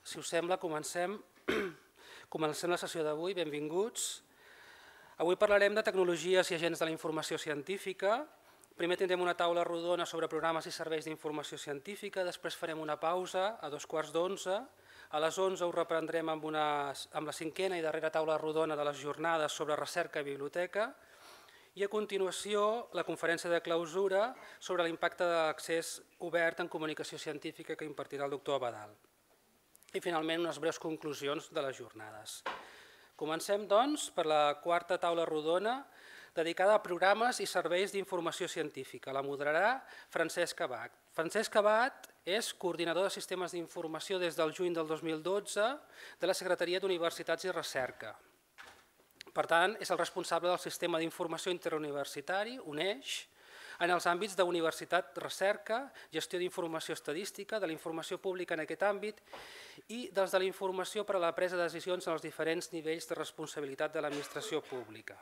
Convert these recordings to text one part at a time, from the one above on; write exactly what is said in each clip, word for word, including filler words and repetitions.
Si us sembla, comencem, comencem la sessió d'avui. Benvinguts. Avui parlarem de tecnologies i agents de la informació científica. Primer tindrem una taula rodona sobre programes i serveis d'informació científica, després farem una pausa a dos quarts d'onze. A les onze ho reprendrem amb, una, amb la cinquena i darrera taula rodona de les jornades sobre recerca i biblioteca. I a continuació, la conferència de clausura sobre l'impacte de l'accés obert en comunicació científica que impartirà el doctor Abadal. I finalment, unes breus conclusions de les jornades. Comencem, doncs, per la quarta taula rodona dedicada a programes i serveis d'informació científica. La moderarà Francesc Abad. Francesc Abad és coordinador de sistemes d'informació des del juny del dos mil dotze de la Secretaria d'Universitats i Recerca. Per tant, és el responsable del sistema d'informació interuniversitari, UNEIX, en els àmbits d'universitat, recerca, gestió d'informació estadística, de la informació pública en aquest àmbit i dels de la informació per a la presa de decisions en els diferents nivells de responsabilitat de l'administració pública.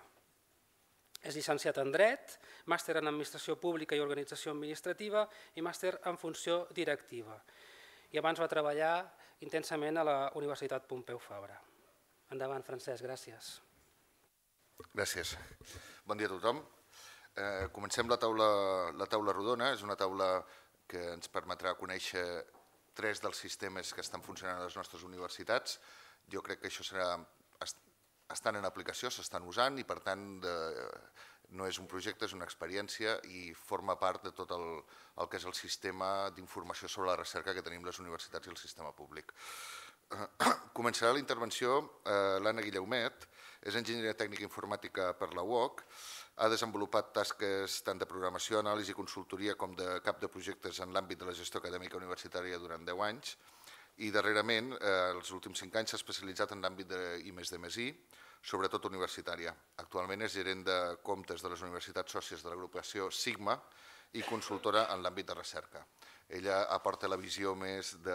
És llicenciat en Dret, màster en Administració Pública i Organització Administrativa i màster en Funció Directiva. I abans va treballar intensament a la Universitat Pompeu Fabra. Endavant, Francesc, gràcies. Gràcies. Bon dia a tothom. Eh, comencem la taula, la taula rodona. És una taula que ens permetrà conèixer tres dels sistemes que estan funcionant a les nostres universitats. Jo crec que això serà, estan en aplicació, s'estan usant i per tant de, no és un projecte, és una experiència i forma part de tot el, el que és el sistema d'informació sobre la recerca que tenim les universitats i el sistema públic. Eh, començarà la intervenció eh, l'Anna Guillaumet, és enginyera tècnica informàtica per la U O C, ha desenvolupat tasques tant de programació, anàlisi i consultoria com de cap de projectes en l'àmbit de la gestió acadèmica universitària durant deu anys i darrerament, eh, els últims cinc anys, s'ha especialitzat en l'àmbit d'I més D més I, sobretot universitària. Actualment és gerent de comptes de les universitats sòcies de l'agrupació Sigma i consultora en l'àmbit de recerca. Ella aporta la visió més de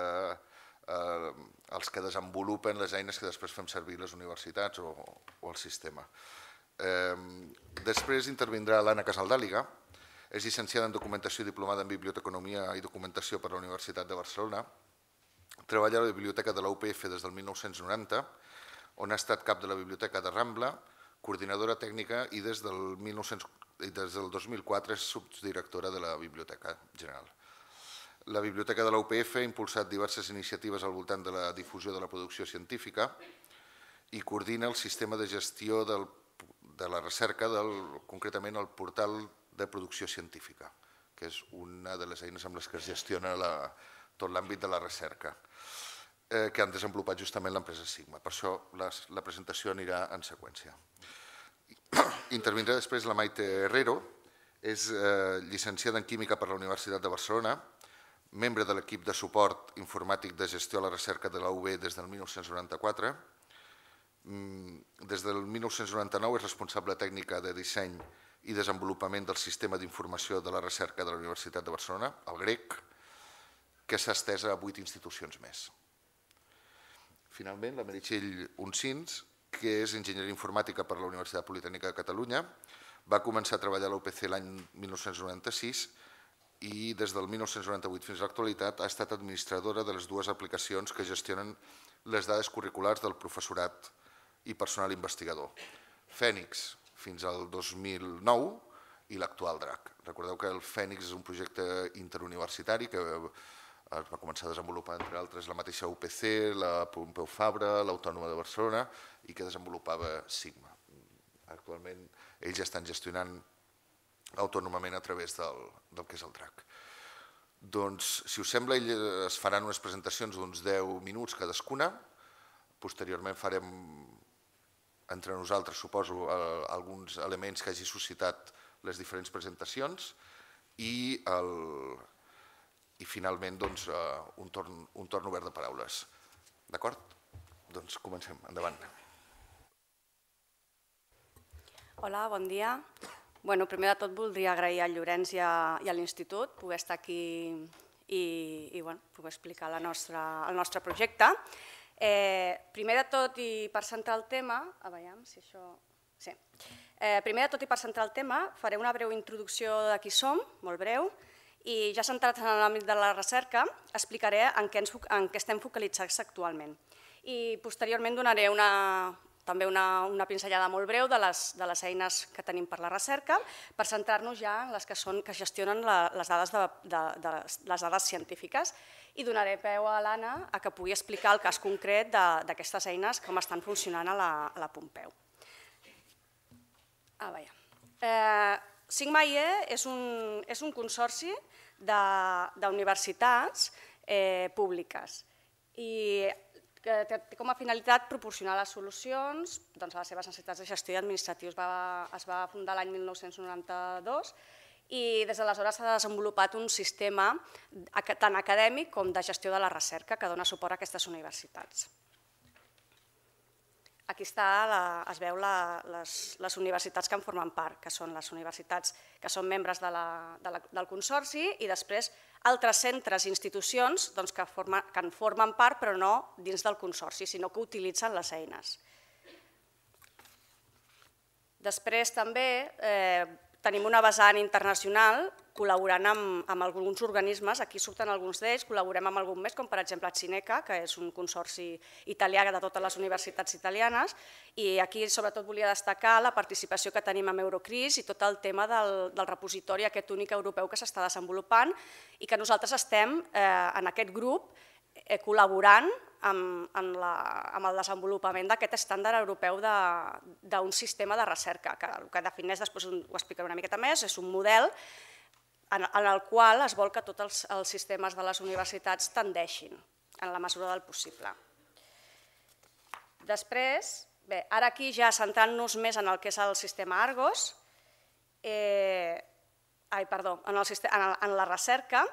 eh, els que desenvolupen les eines que després fem servir les universitats o, o el sistema. Eh, després intervindrà l'Anna Casaldàliga, és llicenciada en Documentació i diplomada en Biblioteconomia i Documentació per la Universitat de Barcelona. Treballa a la Biblioteca de la U P F des del mil nou-cents noranta, on ha estat cap de la Biblioteca de Rambla, coordinadora tècnica i des del, mil nou-cents, des del dos mil quatre és subdirectora de la Biblioteca General. La Biblioteca de la U P F ha impulsat diverses iniciatives al voltant de la difusió de la producció científica i coordina el sistema de gestió del de la recerca, del, concretament el portal de producció científica, que és una de les eines amb les que es gestiona la, tot l'àmbit de la recerca, eh, que han desenvolupat justament l'empresa Sigma. Per això la, la presentació anirà en seqüència. Intervindrà després la Maite Herrero, és eh, llicenciada en Química per la Universitat de Barcelona, membre de l'equip de suport informàtic de gestió a la recerca de la U B des del mil nou-cents noranta-quatre, des del mil nou-cents noranta-nou és responsable tècnica de disseny i desenvolupament del sistema d'informació de la recerca de la Universitat de Barcelona, el GREC, que s'ha estès a vuit institucions més. Finalment, la Meritxell Uncins, que és enginyera informàtica per la Universitat Politècnica de Catalunya, va començar a treballar a la U P C l'any mil nou-cents noranta-sis i des del mil nou-cents noranta-vuit fins a l'actualitat ha estat administradora de les dues aplicacions que gestionen les dades curriculars del professorat i personal investigador. Fènix fins al dos mil nou i l'actual DRAC. Recordeu que el Fènix és un projecte interuniversitari que es va començar a desenvolupar, entre altres, la mateixa U P C, la Pompeu Fabra, l'Autònoma de Barcelona i que desenvolupava Sigma. Actualment ells ja estan gestionant autònomament a través del, del que és el DRAC. Doncs, si us sembla, es faran unes presentacions d'uns deu minuts cadascuna. Posteriorment farem entre nosaltres, suposo, alguns elements que hagi suscitat les diferents presentacions i, el, i finalment doncs, un, torn, un torn obert de paraules. D'acord? Doncs comencem. Endavant. Hola, bon dia. Bueno, primer de tot voldria agrair al Llorenç i a, i a l'Institut poder estar aquí i, i bueno, poder explicar la nostra, el nostre projecte. Eh, primer de tot i per centrar el tema, a veure si això... Sí. Eh, primer de tot i per centrar el tema, faré una breu introducció de qui som, molt breu, I ja centrat en l'àmbit de la recerca, explicaré en què estem focalitzats actualment. I posteriorment donaré també una pinzellada molt breu de les eines que tenim per la recerca per centrar-nos ja en les que gestionen les dades científiques i donaré peu a l'Anna que pugui explicar el cas concret d'aquestes eines, com estan funcionant a la Pompeu. Sigma I E és un consorci d'universitats públiques i que té com a finalitat proporcionar les solucions a les seves necessitats de gestió i administratius. Es va fundar l'any mil nou-cents noranta-dos i des d'aleshores s'ha desenvolupat un sistema tant acadèmic com de gestió de la recerca que dona suport a aquestes universitats. Aquí es veu les universitats que en formen part, que són les universitats que són membres del consorci i després altres centres i institucions que en formen part però no dins del consorci, sinó que utilitzen les eines. Després també tenim una vessant internacional col·laborant amb alguns organismes, aquí surten alguns d'ells, col·laborem amb algun més, com per exemple Cineca, que és un consorci italià de totes les universitats italianes, i aquí sobretot volia destacar la participació que tenim amb Eurocris i tot el tema del repositori aquest únic europeu que s'està desenvolupant i que nosaltres estem en aquest grup col·laborant amb el desenvolupament d'aquest estàndard europeu d'un sistema de recerca, que el que defineix, després ho explicaré una miqueta més, és un model en el qual es vol que tots els sistemes de les universitats tendeixin, en la mesura del possible. Després, bé, ara aquí ja centrant-nos més en el que és el sistema Argos, ai, perdó, en la recerca,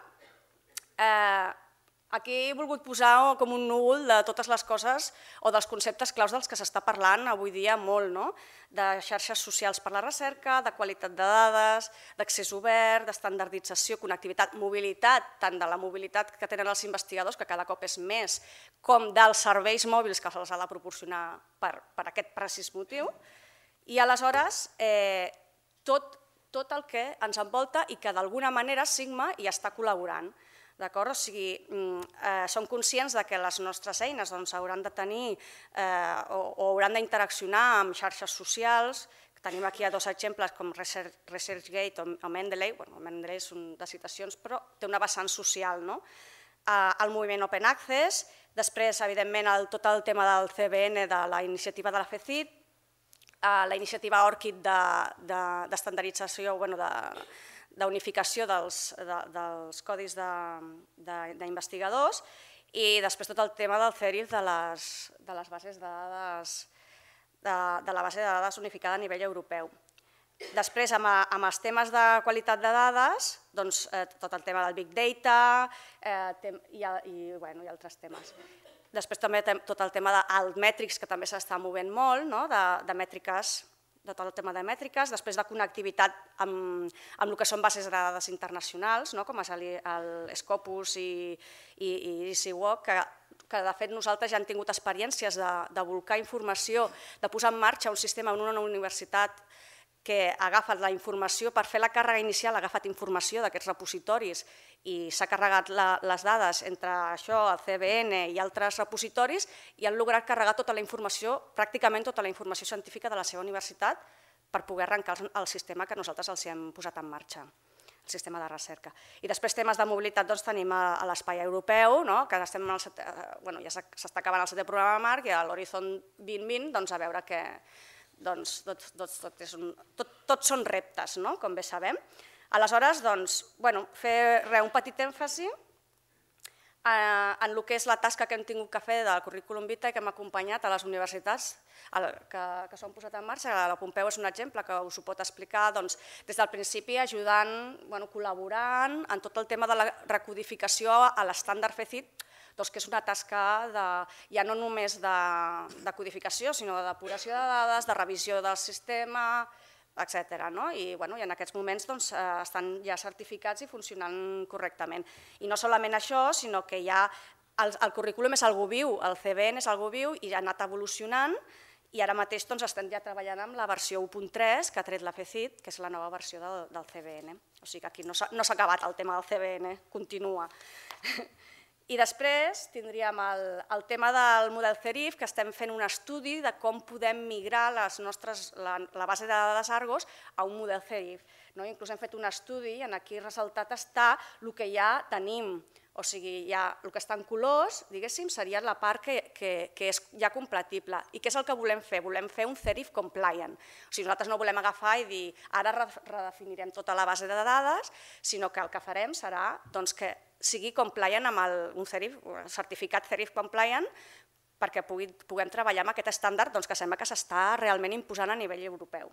aquí he volgut posar com un núvol de totes les coses o dels conceptes claus dels que s'està parlant avui dia molt, de xarxes socials per la recerca, de qualitat de dades, d'accés obert, d'estandardització, connectivitat, mobilitat, tant de la mobilitat que tenen els investigadors, que cada cop és més, com dels serveis mòbils que se'ls ha de proporcionar per aquest precís motiu. I aleshores, tot el que ens envolta i que d'alguna manera Sigma hi està col·laborant. O sigui, som conscients que les nostres eines hauran de tenir o hauran d'interaccionar amb xarxes socials. Tenim aquí dos exemples com ResearchGate o Mendeley. Mendeley són de citacions, però té una vessant social. El moviment Open Access, després, evidentment, tot el tema del C B N, de la iniciativa de la FECIT, la iniciativa ORCID d'estandardització, d'unificació dels codis d'investigadors i després tot el tema del C E R I F de les bases de dades, de la base de dades unificada a nivell europeu. Després, amb els temes de qualitat de dades, tot el tema del Big Data i altres temes. Després també tot el tema d'altmètrics, que també s'està movent molt, de mètriques, de tot el tema de mètriques, després de connectivitat amb el que són bases de dades internacionals, com és l'Scopus i EasyWalk, que de fet nosaltres ja hem tingut experiències de volcar informació, de posar en marxa un sistema en una universitat que ha agafat la informació per fer la càrrega inicial, ha agafat informació d'aquests repositoris i s'ha carregat les dades entre això, el C B N i altres repositoris i han lograt carregar tota la informació, pràcticament tota la informació científica de la seva universitat per poder arrencar el sistema que nosaltres els hem posat en marxa, el sistema de recerca. I després temes de mobilitat tenim a l'espai europeu, que ja s'està acabant el setè programa marc i a l'Horizon dos mil vint a veure que tots són reptes, com bé sabem. Aleshores, fer un petit èmfasi en el que és la tasca que hem tingut que fer del currículum vitae i que hem acompanyat a les universitats que s'han posat en marxa. La Pompeu és un exemple que us ho pot explicar des del principi, ajudant, col·laborant en tot el tema de la recodificació a l'estàndard FECIT, que és una tasca ja no només de codificació, sinó de depuració de dades, de revisió del sistema, etcètera. I en aquests moments estan ja certificats i funcionant correctament. I no solament això, sinó que ja el currículum és algo viu, el C B N és algo viu i ha anat evolucionant i ara mateix estem ja treballant amb la versió u punt tres que ha tret la F C I T, que és la nova versió del C B N. O sigui que aquí no s'ha acabat el tema del C B N, continua. I després tindríem el tema del model Cerif, que estem fent un estudi de com podem migrar la base de dades Argos a un model Cerif. Inclús hem fet un estudi i aquí ressaltat està el que ja tenim. O sigui, el que està en colors, diguéssim, seria la part que és ja compatible. I què és el que volem fer? Volem fer un Cerif compliant. O sigui, nosaltres no volem agafar i dir ara redefinirem tota la base de dades, sinó que el que farem serà que sigui compliant amb un certificat Cerif compliant perquè puguem treballar amb aquest estàndard que sembla que s'està realment imposant a nivell europeu.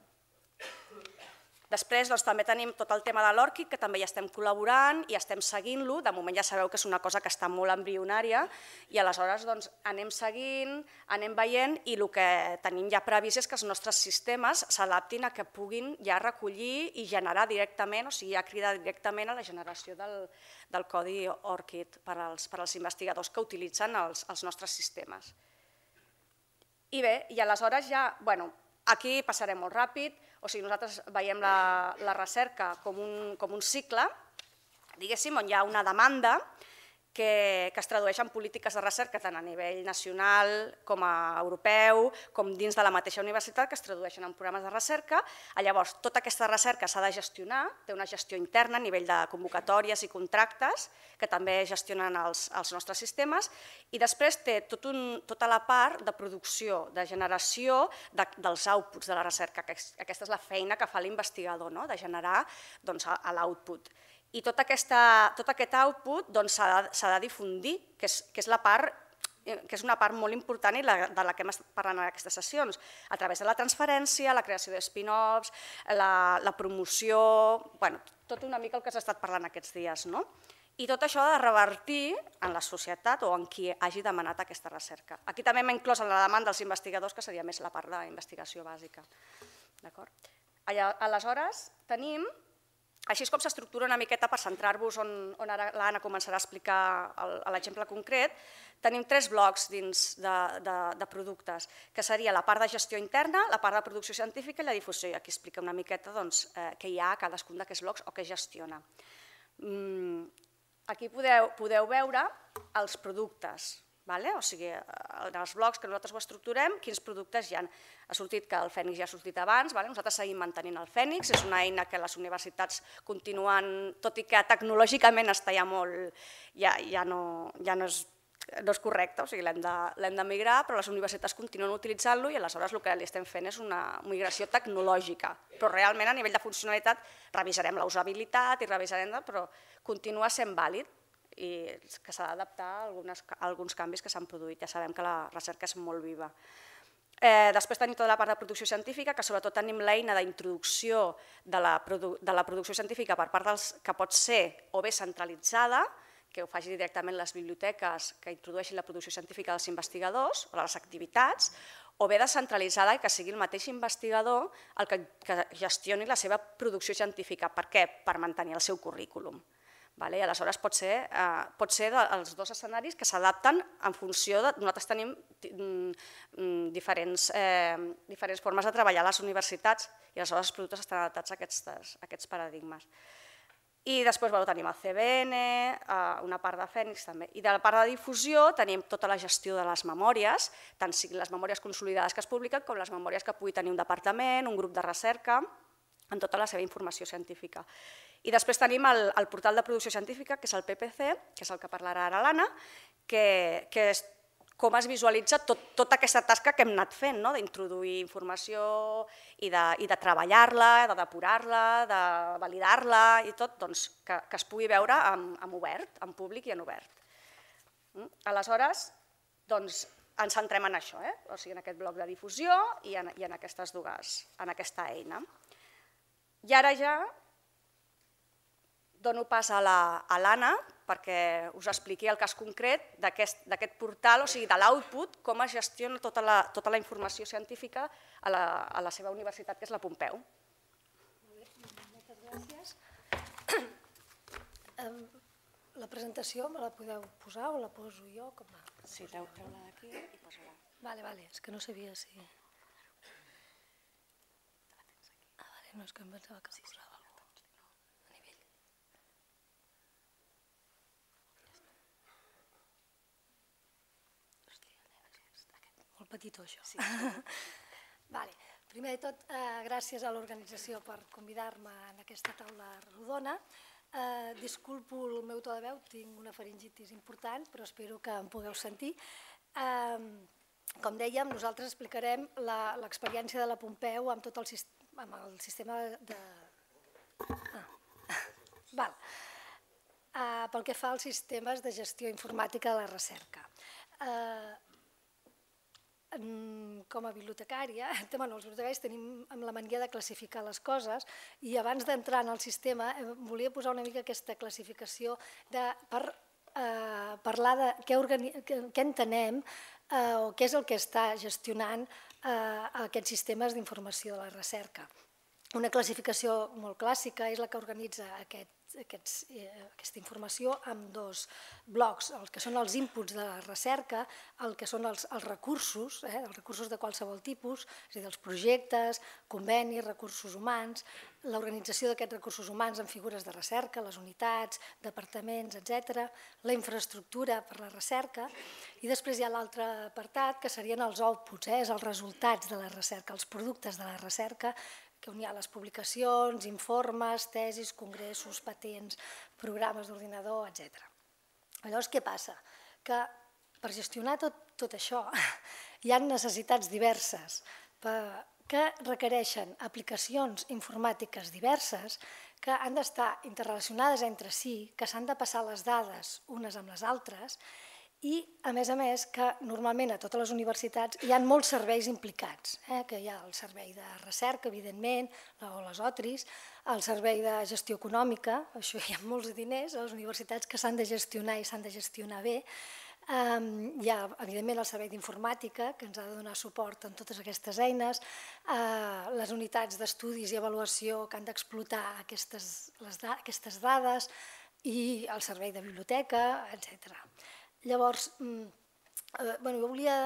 Després també tenim tot el tema de l'ORCID, que també hi estem col·laborant i estem seguint-lo. De moment ja sabeu que és una cosa que està molt embrionària i aleshores anem seguint, anem veient i el que tenim ja previst és que els nostres sistemes s'adaptin a que puguin ja recollir i generar directament, o sigui, ja cridar directament a la generació del codi ORCID per als investigadors que utilitzen els nostres sistemes. I bé, i aleshores ja, bueno, aquí passarem molt ràpid, o sigui, nosaltres veiem la recerca com un cicle, diguéssim, on hi ha una demanda que es tradueix en polítiques de recerca tant a nivell nacional com a europeu, com dins de la mateixa universitat, que es tradueixen en programes de recerca. Llavors, tota aquesta recerca s'ha de gestionar, té una gestió interna a nivell de convocatòries i contractes, que també gestionen els nostres sistemes, i després té tota la part de producció, de generació dels outputs de la recerca. Aquesta és la feina que fa l'investigador, de generar l'output. I tot aquest output s'ha de difundir, que és la part que és una part molt important i de la que hem estat parlant en aquestes sessions, a través de la transferència, la creació de spin-offs, la promoció, tot una mica el que s'ha estat parlant aquests dies. I tot això ha de revertir en la societat o en qui hagi demanat aquesta recerca. Aquí també hem inclòs en la demanda dels investigadors, que seria més la part d'investigació bàsica. Aleshores, tenim... Així és com s'estructura una miqueta per centrar-vos on ara l'Anna començarà a explicar l'exemple concret. Tenim tres blocs dins de productes, que seria la part de gestió interna, la part de producció científica i la difusió. I aquí explica una miqueta què hi ha a cadascun d'aquests blocs o què gestiona. Aquí podeu veure els productes. O sigui, en els blocs que nosaltres ho estructurem, quins productes hi ha. Ha sortit que el Fènix ja ha sortit abans, nosaltres seguim mantenint el Fènix, és una eina que les universitats continuen, tot i que tecnològicament està ja molt, ja no és correcte, o sigui, l'hem de migrar, però les universitats continuen utilitzant-lo i aleshores el que li estem fent és una migració tecnològica, però realment a nivell de funcionalitat revisarem la usabilitat i revisarem, però continua sent vàlid i que s'ha d'adaptar a alguns canvis que s'han produït. Ja sabem que la recerca és molt viva. Després tenim tota la part de producció científica, que sobretot tenim l'eina d'introducció de la producció científica per part dels que pot ser o bé centralitzada, que ho faci directament les biblioteques que introdueixin la producció científica dels investigadors o de les activitats, o bé descentralitzada i que sigui el mateix investigador el que gestioni la seva producció científica. Per què? Per mantenir el seu currículum. Aleshores pot ser els dos escenaris que s'adapten en funció de... Nosaltres tenim diferents formes de treballar a les universitats i aleshores els productes estan adaptats a aquests paradigmes. I després tenim el C B N, una part de Fènix també. I de la part de difusió tenim tota la gestió de les memòries, tant siguin les memòries consolidades que es publiquen com les memòries que pugui tenir un departament, un grup de recerca, en tota la seva informació científica. I després tenim el portal de producció científica, que és el P P C, que és el que parlarà ara l'Anna, que és com es visualitza tota aquesta tasca que hem anat fent, d'introduir informació i de treballar-la, de depurar-la, de validar-la i tot, que es pugui veure en obert, en públic i en obert. Aleshores, ens centrem en això, o sigui, en aquest bloc de difusió i en aquestes dues, en aquesta eina. I ara ja dono pas a l'Anna perquè us expliqui el cas concret d'aquest portal, o sigui, de l'output, com es gestiona tota la informació científica a la seva universitat, que és la Pompeu. Moltes gràcies. La presentació me la podeu posar o la poso jo? Sí, treu-la d'aquí i posa-la. Vale, vale, és que no sabia si... no és que em pensava que posava alguna cosa a nivell. Molt petitó, això. Vale. Primer de tot, eh, gràcies a l'organització per convidar-me en aquesta taula rodona. Eh, disculpo el meu to de veu, tinc una faringitis important, però espero que em pugueu sentir. Eh, com dèiem, nosaltres explicarem l'experiència de la Pompeu amb tot el, amb el sistema de... Ah. Val. Eh, pel que fa als sistemes de gestió informàtica de la recerca. Eh, com a bibliotecària, bueno, els bibliotecaris tenim la mania de classificar les coses i abans d'entrar en el sistema volia posar una mica aquesta classificació de, per eh, parlar de què, organi què entenem eh, o què és el que està gestionant eh, aquests sistemes d'informació de la recerca. Una classificació molt clàssica és la que organitza aquest, aquests, eh, aquesta informació amb dos blocs, el que són els inputs de la recerca, el que són els, els recursos, eh, els recursos de qualsevol tipus, és a dir, els projectes, convenis, recursos humans, l'organització d'aquests recursos humans en figures de recerca, les unitats, departaments, etcètera, la infraestructura per la recerca, i després hi ha l'altre apartat, que serien els outputs, eh, els resultats de la recerca, els productes de la recerca, que on hi ha les publicacions, informes, tesis, congressos, patents, programes d'ordinador, etcètera. Llavors, què passa? Que per gestionar tot, tot això hi ha necessitats diverses que requereixen aplicacions informàtiques diverses que han d'estar interrelacionades entre si, que s'han de passar les dades unes amb les altres i, a més a més, que normalment a totes les universitats hi ha molts serveis implicats, eh? Que hi ha el servei de recerca, evidentment, o les O T R Is, el servei de gestió econòmica, això hi ha molts diners a les universitats que s'han de gestionar i s'han de gestionar bé. Um, hi ha, evidentment, el servei d'informàtica, que ens ha de donar suport en totes aquestes eines, uh, les unitats d'estudis i avaluació que han d'explotar aquestes, les da aquestes dades i el servei de biblioteca, etcètera. Llavors, eh, bueno, jo volia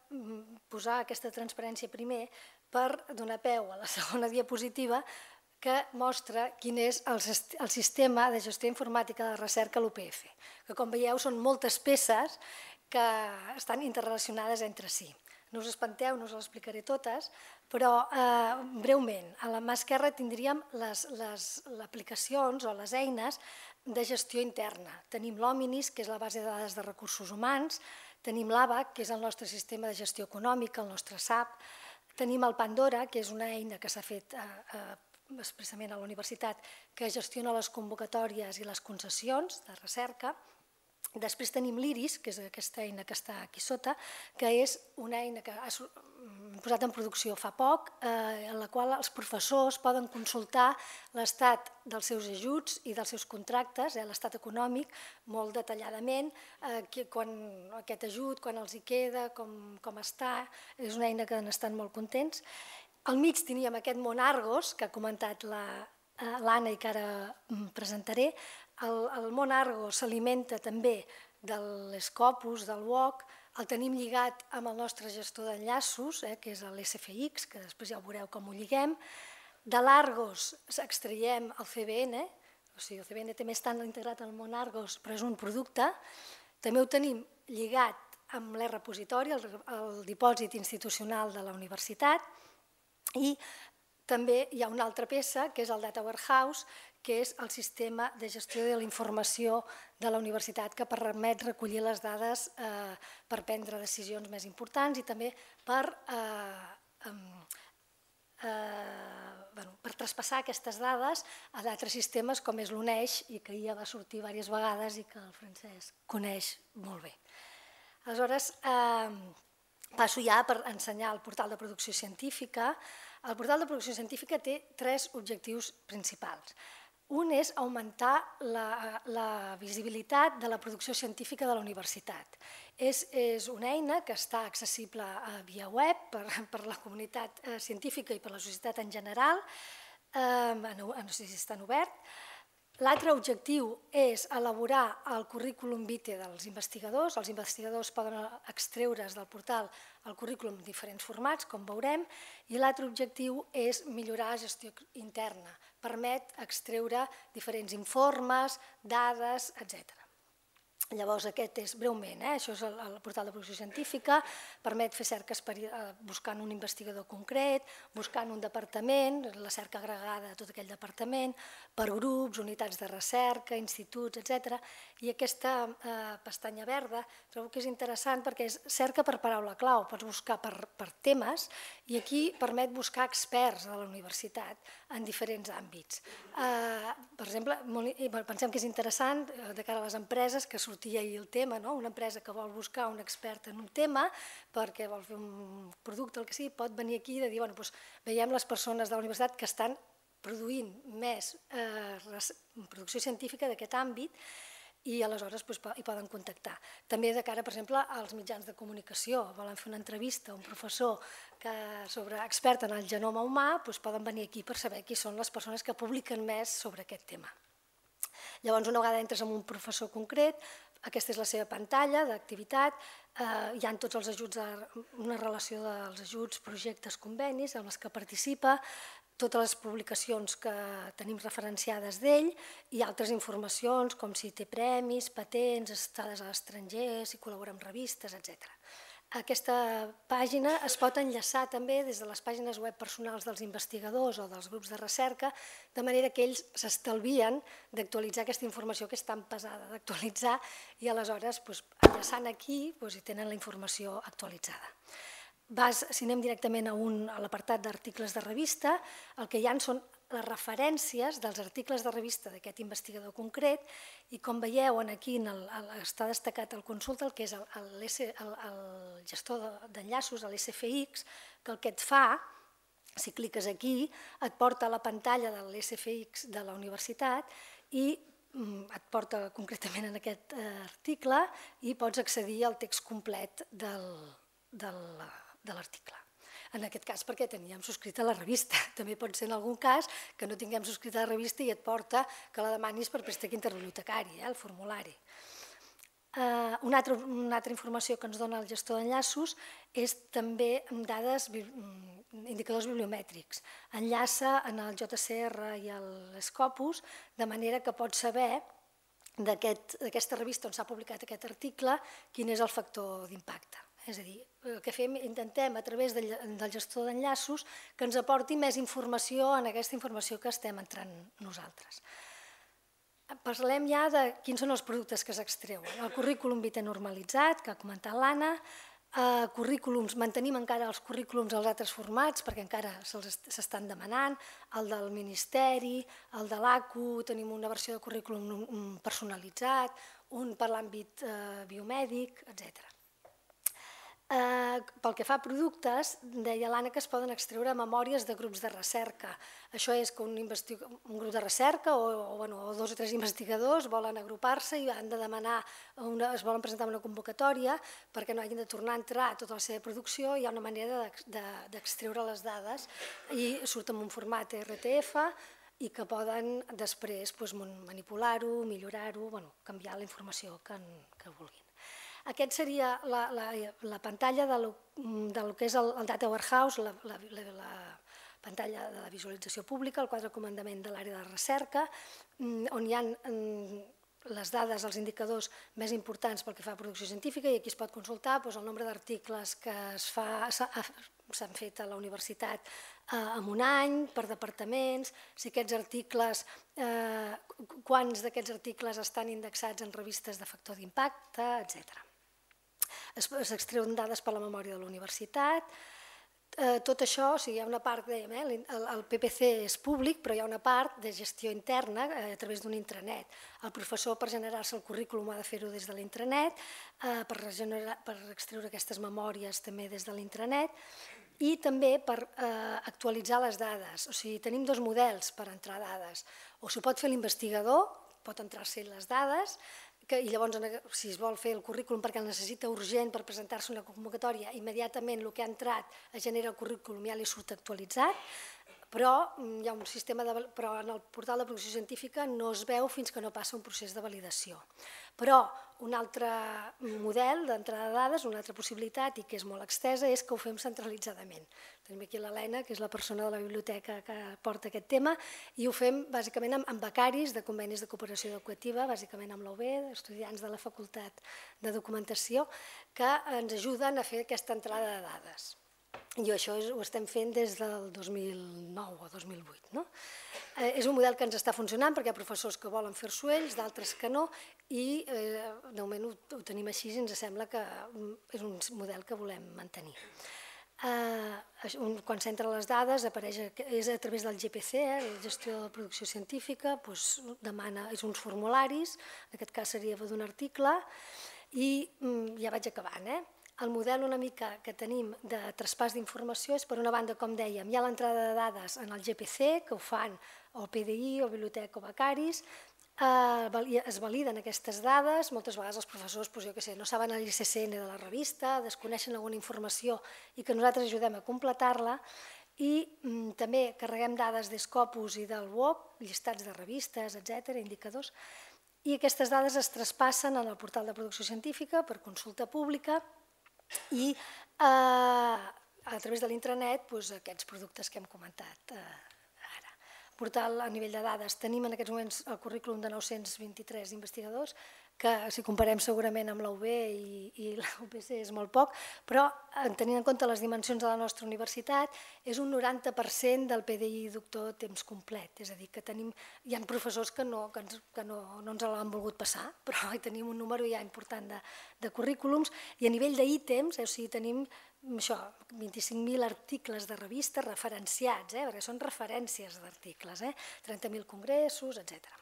posar aquesta transparència primer per donar peu a la segona diapositiva que mostra quin és el, el sistema de gestió informàtica de recerca a l'U P F, que com veieu són moltes peces que estan interrelacionades entre si. No us espanteu, no us les explicaré totes, però eh, breument, a la mà esquerra tindríem les, les, les aplicacions o les eines de gestió interna. Tenim l'Hominis, que és la base de dades de recursos humans, tenim l'ABAC, que és el nostre sistema de gestió econòmica, el nostre S A P, tenim el Pandora, que és una eina que s'ha fet eh, eh, expressament a la universitat, que gestiona les convocatòries i les concessions de recerca. Després tenim l'Iris, que és aquesta eina que està aquí sota, que és una eina que ha posat en producció fa poc, eh, en la qual els professors poden consultar l'estat dels seus ajuts i dels seus contractes, eh, l'estat econòmic, molt detalladament, eh, que, quan aquest ajut, quan els hi queda, com, com està, és una eina que han estat molt contents. Al mig teníem aquest món Argos, que ha comentat l'Anna i que ara presentaré. El, el món Argos s'alimenta també de l'Scopus, del W O C, el tenim lligat amb el nostre gestor d'enllaços, eh, que és l'S F X, que després ja ho veureu com ho lliguem. De l'Argos extraiem el C B N, o sigui, el C B N també està integrat al món Argos, però és un producte. També ho tenim lligat amb l'e-repositori, el, el dipòsit institucional de la universitat, i també hi ha una altra peça, que és el Data Warehouse, que és el sistema de gestió de la informació de la universitat que permet recollir les dades eh, per prendre decisions més importants i també per, eh, eh, bueno, per traspassar aquestes dades a d'altres sistemes com és l'UNEIX i que ja va sortir diverses vegades i que el Francesc coneix molt bé. Aleshores, eh, passo ja per ensenyar el portal de producció científica. El portal de producció científica té tres objectius principals. Un és augmentar la, la visibilitat de la producció científica de la universitat. És, és una eina que està accessible via web per, per la comunitat científica i per la societat en general, eh, no sé si està obert, L'altre objectiu és elaborar el currículum vitae dels investigadors. Els investigadors poden extreure's del portal el currículum en diferents formats, com veurem, i l'altre objectiu és millorar la gestió interna. Permet extreure diferents informes, dades, etcètera. Llavors, aquest és breument, això és el portal de producció científica, permet fer cerques buscant un investigador concret, buscant un departament, la cerca agregada a tot aquell departament, per grups, unitats de recerca, instituts, etcètera. I aquesta pestanya verda trobo que és interessant perquè és cerca per paraula clau, pots buscar per temes i aquí permet buscar experts de la universitat en diferents àmbits. Per exemple, pensem que és interessant de cara a les empreses que sortia ahir el tema, una empresa que vol buscar un expert en un tema perquè vol fer un producte, el que sigui, pot venir aquí i dir, veiem les persones de la universitat que estan produint més producció científica d'aquest àmbit i aleshores hi poden contactar. També de cara, per exemple, als mitjans de comunicació, volen fer una entrevista a un professor expert en el genoma humà, poden venir aquí per saber qui són les persones que publiquen més sobre aquest tema. Llavors, una vegada entres en un professor concret, aquesta és la seva pantalla d'activitat, hi ha tots els ajuts, una relació dels ajuts, projectes, convenis amb els que participa, totes les publicacions que tenim referenciades d'ell i altres informacions com si té premis, patents, estades a l'estranger, si col·labora amb revistes, etcètera. Aquesta pàgina es pot enllaçar també des de les pàgines web personals dels investigadors o dels grups de recerca, de manera que ells s'estalvien d'actualitzar aquesta informació que és tan pesada d'actualitzar i aleshores, enllaçant aquí, hi tenen la informació actualitzada. Si anem directament a l'apartat d'articles de revista, el que hi ha són les referències dels articles de revista d'aquest investigador concret i com veieu aquí està destacat el consulta, el que és el gestor d'enllaços, l'S F X, que el que et fa, si cliques aquí, et porta a la pantalla de l'S F X de la universitat i et porta concretament en aquest article i pots accedir al text complet de l'article. En aquest cas perquè teníem subscrita la revista. També pot ser en algun cas que no tinguem subscrita la revista i et porta que la demanis per préstec interbibliotecari, el formulari. Una altra informació que ens dona el gestor d'enllaços és també dades, indicadors bibliomètrics. Enllaça en el J C R i l'Scopus, de manera que pots saber d'aquesta revista on s'ha publicat aquest article quin és el factor d'impacte. És a dir, el que fem, intentem a través del gestor d'enllaços que ens aporti més informació en aquesta informació que estem entrant nosaltres. Parlem ja de quins són els productes que s'extreuen. El currículum vitae normalitzat, que ha comentat l'Anna, mantenim encara els currículums als altres formats perquè encara s'estan demanant, el del Ministeri, el de l'A C U, tenim una versió de currículum personalitzat, un per l'àmbit biomèdic, etcètera. Pel que fa a productes, deia l'Anna que es poden extreure memòries de grups de recerca. Això és que un grup de recerca o dos o tres investigadors volen agrupar-se i han de demanar, es volen presentar una convocatòria perquè no hagin de tornar a entrar a tota la seva producció. Hi ha una manera d'extreure les dades i surt en un format R T F i que poden després manipular-ho, millorar-ho, canviar la informació que vulguin. Aquesta seria la pantalla del que és el Data Warehouse, la pantalla de la visualització pública, el quadre de comandament de l'àrea de recerca, on hi ha les dades, els indicadors més importants pel que fa a producció científica i aquí es pot consultar el nombre d'articles que s'han fet a la universitat en un any, per departaments, si aquests articles, quants d'aquests articles estan indexats en revistes de factor d'impacte, etcètera. S'extreuen dades per la memòria de la universitat. Tot això, o sigui, hi ha una part, dèiem, el P P C és públic, però hi ha una part de gestió interna a través d'un intranet. El professor, per generar-se el currículum, ha de fer-ho des de l'intranet, per extreure aquestes memòries també des de l'intranet i també per actualitzar les dades. O sigui, tenim dos models per entrar dades. O s'ho pot fer l'investigador, pot entrar-se les dades, i llavors, si es vol fer el currículum perquè el necessita urgent per presentar-se una convocatòria, immediatament el que ha entrat es genera el currículum i ja li surt actualitzat. però hi ha un sistema de, però en el portal de producció científica no es veu fins que no passa un procés de validació. Però un altre model d'entrada de dades, una altra possibilitat, i que és molt extesa, és que ho fem centralitzadament. Tenim aquí l'Helena, que és la persona de la biblioteca que porta aquest tema, i ho fem bàsicament amb becaris de convenis de cooperació educativa, bàsicament amb l'U B, estudiants de la Facultat de Documentació, que ens ajuden a fer aquesta entrada de dades. I això ho estem fent des del dos mil nou o dos mil vuit. És un model que ens està funcionant perquè hi ha professors que volen fer-s'ho ells, d'altres que no, i de moment ho tenim així i ens sembla que és un model que volem mantenir. Quan s'entra les dades, és a través del G P C, la gestió de producció científica, demana uns formularis, en aquest cas seria d'un article, i ja vaig acabant, eh? El model una mica que tenim de traspàs d'informació és, per una banda, com dèiem, hi ha l'entrada de dades en el G P C, que ho fan o P D I o biblioteca o becaris, es validen aquestes dades, moltes vegades els professors, jo què sé, no saben l'I C C N de la revista, desconeixen alguna informació i que nosaltres ajudem a completar-la, i també carreguem dades d'Scopus i del W O P, llistats de revistes, etcètera, indicadors, i aquestes dades es traspassen en el portal de producció científica per consulta pública i a través de l'intranet aquests productes que hem comentat ara. Portal a nivell de dades, tenim en aquests moments el currículum de nou-cents vint-i-tres investigadors, que si comparem segurament amb la U B i la U P C és molt poc, però tenint en compte les dimensions de la nostra universitat és un noranta per cent del P D I doctor a temps complet, és a dir, que hi ha professors que no ens l'han volgut passar, però hi tenim un número ja important de currículums, i a nivell d'ítems, o sigui, tenim vint-i-cinc mil articles de revistes referenciats, perquè són referències d'articles, trenta mil congressos, etcètera.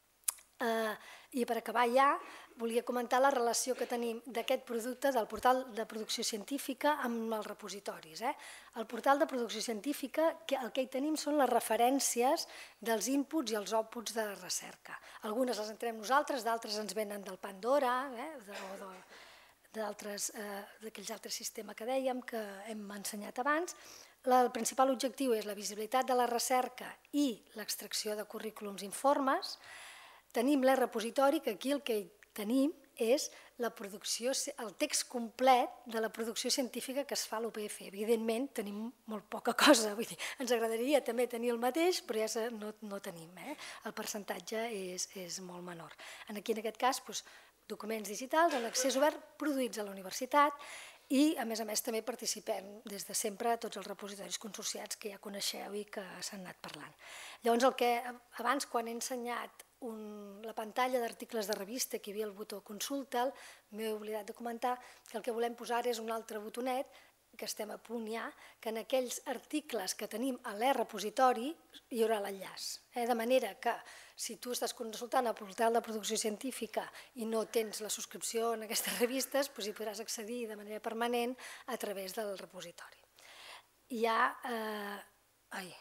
I per acabar ja, volia comentar la relació que tenim d'aquest producte del portal de producció científica amb els repositoris. El portal de producció científica, el que hi tenim són les referències dels inputs i els outputs de recerca. Algunes les entrem nosaltres, d'altres ens venen del Pandora o d'aquells altres sistemes que dèiem, que hem ensenyat abans. El principal objectiu és la visibilitat de la recerca i l'extracció de currículums i informes. Tenim l'e-repositori, que aquí el que tenim és el text complet de la producció científica que es fa a l'U P F. Evidentment, tenim molt poca cosa, vull dir, ens agradaria també tenir el mateix, però ja no tenim, el percentatge és molt menor. Aquí, en aquest cas, documents digitals en accés obert produïts a la universitat i, a més a més, també participem des de sempre a tots els repositoris consorciats que ja coneixeu i que s'han anat parlant. Llavors, el que abans, quan he ensenyat la pantalla d'articles de revista, que hi havia el botó consulta'l, m'he oblidat de comentar que el que volem posar és un altre botonet, que estem a punt ja, que en aquells articles que tenim a l'e-repositori hi haurà l'enllaç. De manera que si tu estàs consultant el portal de producció científica i no tens la subscripció en aquestes revistes, hi podràs accedir de manera permanent a través del repositori. Hi ha... Ai...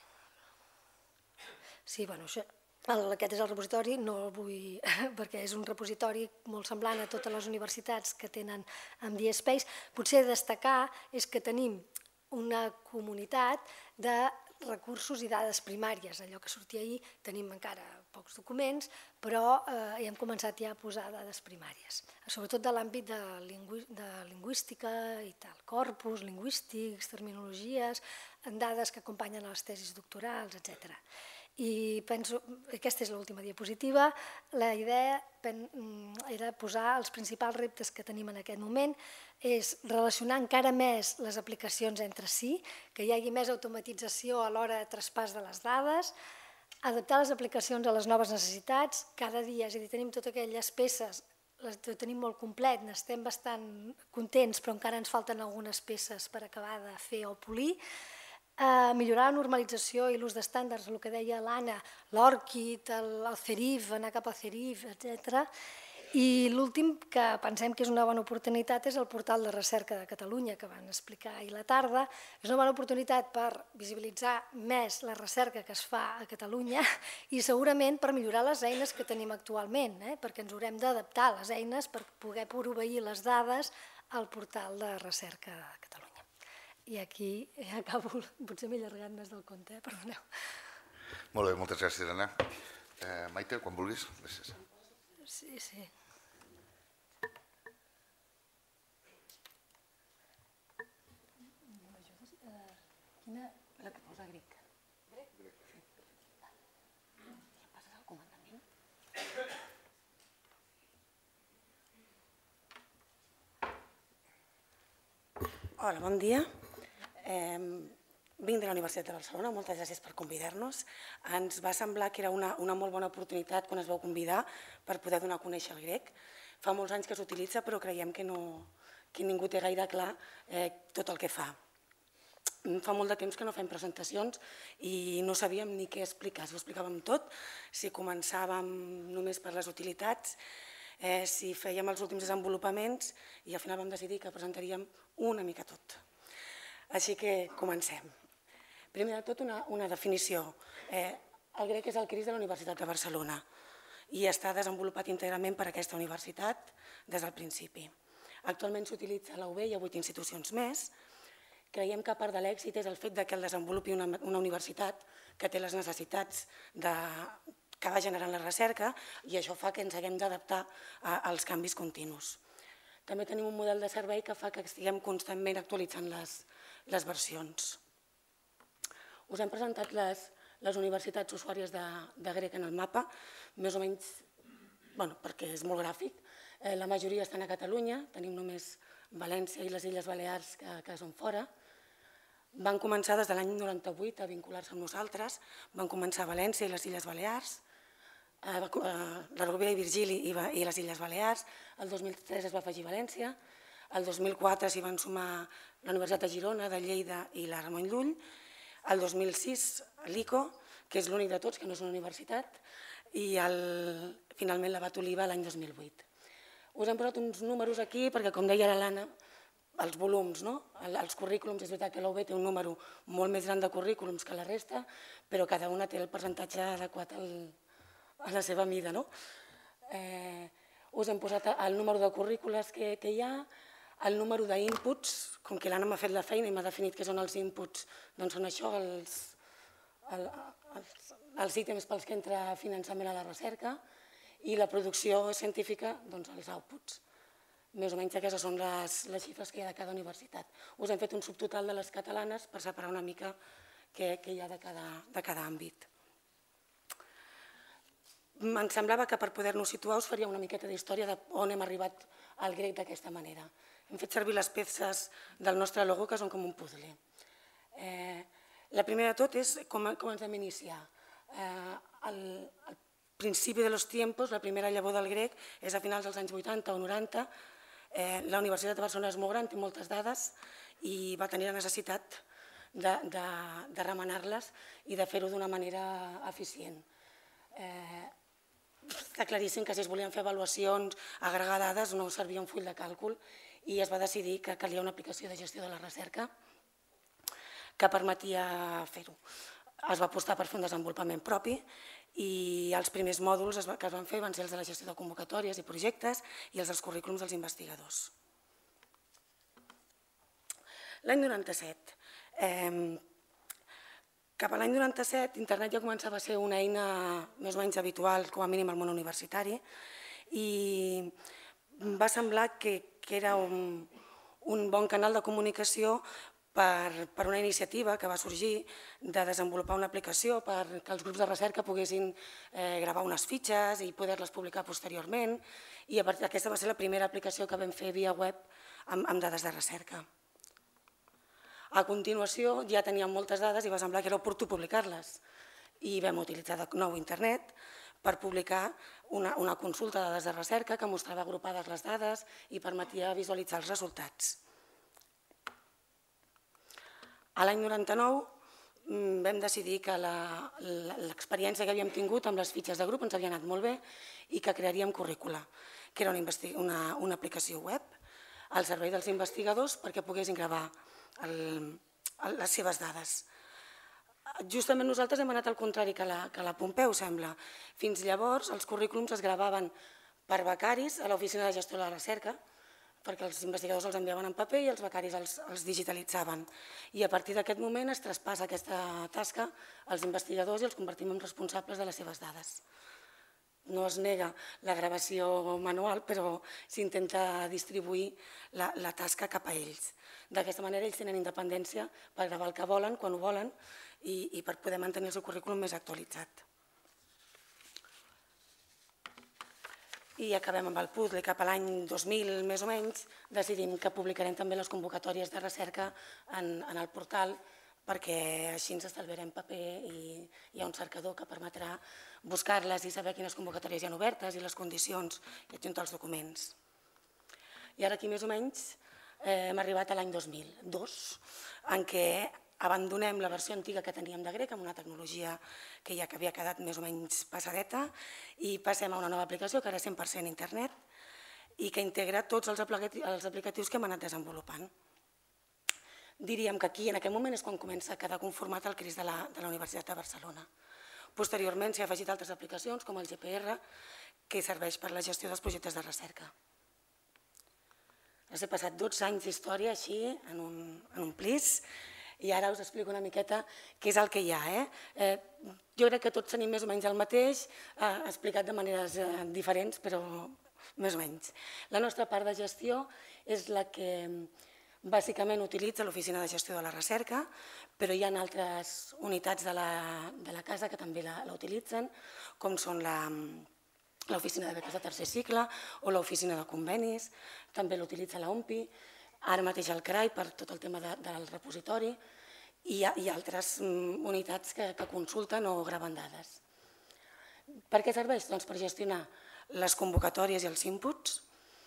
Sí, bueno, això... Aquest és el repositori, no el vull, perquè és un repositori molt semblant a totes les universitats que tenen amb DSpace. Potser destacar és que tenim una comunitat de recursos i dades primàries. Allò que sortia ahir, tenim encara pocs documents, però hem començat ja a posar dades primàries, sobretot de l'àmbit de lingüística i tal, corpus lingüístics, terminologies, dades que acompanyen a les tesis doctorals, etcètera. I penso, aquesta és l'última diapositiva, la idea era posar els principals reptes que tenim en aquest moment, és relacionar encara més les aplicacions entre si, que hi hagi més automatització a l'hora de traspàs de les dades, adaptar les aplicacions a les noves necessitats, cada dia, és a dir, tenim totes aquelles peces, ho tenim molt complet, n'estem bastant contents, però encara ens falten algunes peces per acabar de fer o polir, millorar la normalització i l'ús d'estàndards, el que deia l'Anna, l'ORCID, el CERIF, anar cap al CERIF, etcètera. I l'últim, que pensem que és una bona oportunitat, és el portal de recerca de Catalunya, que van explicar ahir a la tarda. És una bona oportunitat per visibilitzar més la recerca que es fa a Catalunya i segurament per millorar les eines que tenim actualment, perquè ens haurem d'adaptar a les eines per poder proveir les dades al portal de recerca de Catalunya. I aquí acabo, potser m'he allargat més del compte, eh? Perdoneu. Molt bé, moltes gràcies, Anna. Maite, quan vulguis. Gràcies. Sí, sí. Quina? La que posa grec. Grec? Grec. Ja passes al comandament? Hola, bon dia. Vinc de la Universitat de Barcelona, moltes gràcies per convidar-nos. Ens va semblar que era una molt bona oportunitat quan es vau convidar per poder donar a conèixer el grec. Fa molts anys que s'utilitza, però creiem que ningú té gaire clar tot el que fa. Fa molt de temps que no fem presentacions i no sabíem ni què explicar. Si ho explicàvem tot, si començàvem només per les utilitats, si fèiem els últims desenvolupaments, i al final vam decidir que presentaríem una mica tot. Així que comencem. Primer de tot, una definició. El grec és el CRIS de la Universitat de Barcelona i està desenvolupat íntegrament per aquesta universitat des del principi. Actualment s'utilitza a la U B i a vuit institucions més. Creiem que part de l'èxit és el fet que el desenvolupi una universitat que té les necessitats que va generant la recerca i això fa que ens haguem d'adaptar als canvis continus. També tenim un model de servei que fa que estiguem constantment actualitzant les versions. Us hem presentat les universitats usuàries de grec en el mapa, més o menys perquè és molt gràfic. La majoria estan a Catalunya, tenim només València i les Illes Balears que són fora. Van començar des de l'any noranta-vuit a vincular-se amb nosaltres, van començar a València i les Illes Balears, la Rovira i Virgili i les Illes Balears, el dos mil tres es va afegir València, el dos mil quatre s'hi van sumar la Universitat de Girona, de Lleida i la Ramon Llull, el dos mil sis l'I C O, que és l'únic de tots que no és una universitat, i finalment la Bat Oliva l'any dos mil vuit. Us hem posat uns números aquí perquè, com deia l'Anna, els volums, els currículums, és veritat que l'U B té un número molt més gran de currículums que la resta, però cada una té el percentatge adequat a la seva mida. Us hem posat el número de currícules que hi ha, el número d'inputs, com que l'Anna m'ha fet la feina i m'ha definit què són els inputs, doncs són això, els ítems pels que entra finançament a la recerca, i la producció científica, doncs els outputs. Més o menys aquestes són les xifres que hi ha de cada universitat. Us hem fet un subtotal de les catalanes per separar una mica què hi ha de cada àmbit. Em semblava que per poder-nos situar us faria una miqueta d'història d'on hem arribat al grec d'aquesta manera. Hem fet servir les peces del nostre logo, que són com un puzzle. La primera de tot és com ens vam iniciar. Al principi de los tiempos, la primera llavor del grec és a finals dels anys vuitanta o noranta. La Universitat de Barcelona és molt gran, té moltes dades i va tenir la necessitat de remenar-les i de fer-ho d'una manera eficient. Està claríssim que si es volien fer avaluacions, agregar dades, no servia un full de càlcul i es va decidir que calia una aplicació de gestió de la recerca que permetia fer-ho. Es va apostar per fer un desenvolupament propi i els primers mòduls que es van fer van ser els de la gestió de convocatòries i projectes i els dels currículums dels investigadors. L'any noranta-set. Cap a l'any noranta-set, internet ja començava a ser una eina més o menys habitual, com a mínim al món universitari, i va semblar que era un bon canal de comunicació per una iniciativa que va sorgir de desenvolupar una aplicació perquè els grups de recerca poguessin gravar unes fitxes i poder-les publicar posteriorment, i aquesta va ser la primera aplicació que vam fer via web amb dades de recerca. A continuació ja teníem moltes dades i va semblar que era oportú publicar-les i vam utilitzar de nou internet per publicar una consulta de dades de recerca que mostrava agrupades les dades i permetia visualitzar els resultats. A l'any noranta-nou vam decidir que l'experiència que havíem tingut amb les fitxes de grup ens havia anat molt bé i que crearíem Currícula, que era una aplicació web al servei dels investigadors perquè poguessin gravar les seves dades. Justament nosaltres hem anat al contrari que la Pompeu, sembla. Fins llavors els currículums es gravaven per becaris a l'Oficina de Gestió de la Recerca, perquè els investigadors els enviaven en paper i els becaris els digitalitzaven. I a partir d'aquest moment es traspassa aquesta tasca als investigadors i els convertim en responsables de les seves dades. No es nega la gravació manual, però s'intenta distribuir la tasca cap a ells. D'aquesta manera ells tenen independència per gravar el que volen, quan ho volen, i per poder mantenir el seu currículum més actualitzat. I acabem amb el puzzle. Cap a l'any dos mil, més o menys, decidim que publicarem també les convocatòries de recerca en el portal, perquè així ens estalviarem paper i hi ha un cercador que permetrà buscar-les i saber quines convocatòries hi ha obertes i les condicions i adjuntar els documents. I ara aquí més o menys hem arribat a l'any dos mil dos, en què abandonem la versió antiga que teníem de grec amb una tecnologia que ja havia quedat més o menys passadeta i passem a una nova aplicació que ara és cent per cent internet i que integra tots els aplicatius que hem anat desenvolupant. Diríem que aquí, en aquest moment, és quan comença a quedar conformat el C R I S de la Universitat de Barcelona. Posteriorment s'hi ha afegit altres aplicacions com el G P R, que serveix per la gestió dels projectes de recerca. He passat dotze anys d'història així, en un plis, i ara us explico una miqueta què és el que hi ha. Jo crec que tots tenim més o menys el mateix, explicat de maneres diferents, però més o menys. La nostra part de gestió és la que bàsicament utilitza l'Oficina de Gestió de la Recerca, però hi ha altres unitats de la casa que també la utilitzen, com són l'Oficina de Beques de Tercer Cicle o l'Oficina de Convenis, també l'utilitza l'O M P I, ara mateix el C R A I per tot el tema del repositori, i hi ha altres unitats que consulten o graven dades. Per què serveix? Doncs per gestionar les convocatòries i els inputs,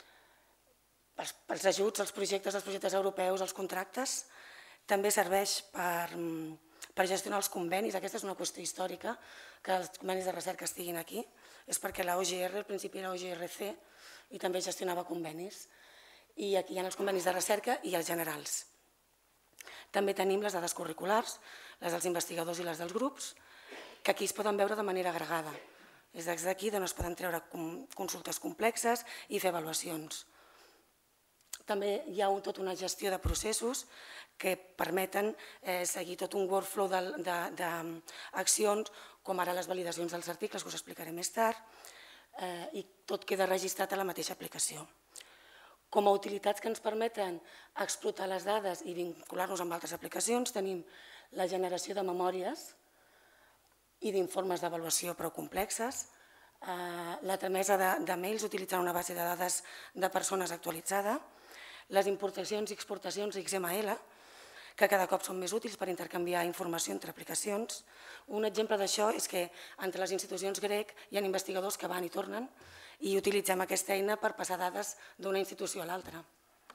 pels ajuts, els projectes, els projectes europeus, els contractes. També serveix per gestionar els convenis. Aquesta és una qüestió històrica, que els convenis de recerca estiguin aquí. És perquè la O G R, al principi era O G R C, i també gestionava convenis. I aquí hi ha els convenis de recerca i els generals. També tenim les dades curriculars, les dels investigadors i les dels grups, que aquí es poden veure de manera agregada. És d'aquí d'on es poden treure consultes complexes i fer avaluacions. També hi ha tota una gestió de processos que permeten seguir tot un workflow d'accions, com ara les validacions dels articles, que us explicaré més tard, i tot queda registrat a la mateixa aplicació. Com a utilitats que ens permeten explotar les dades i vincular-nos amb altres aplicacions, tenim la generació de memòries i d'informes d'avaluació prou complexes, la tramesa de mails utilitzant una base de dades de persones actualitzada, les importacions i exportacions X M L, que cada cop són més útils per intercanviar informació entre aplicacions. Un exemple d'això és que entre les institucions grec hi ha investigadors que van i tornen i utilitzem aquesta eina per passar dades d'una institució a l'altra.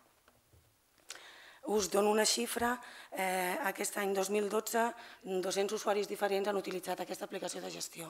Us dono una xifra. Aquest any dos mil dotze, dos-cents usuaris diferents han utilitzat aquesta aplicació de gestió.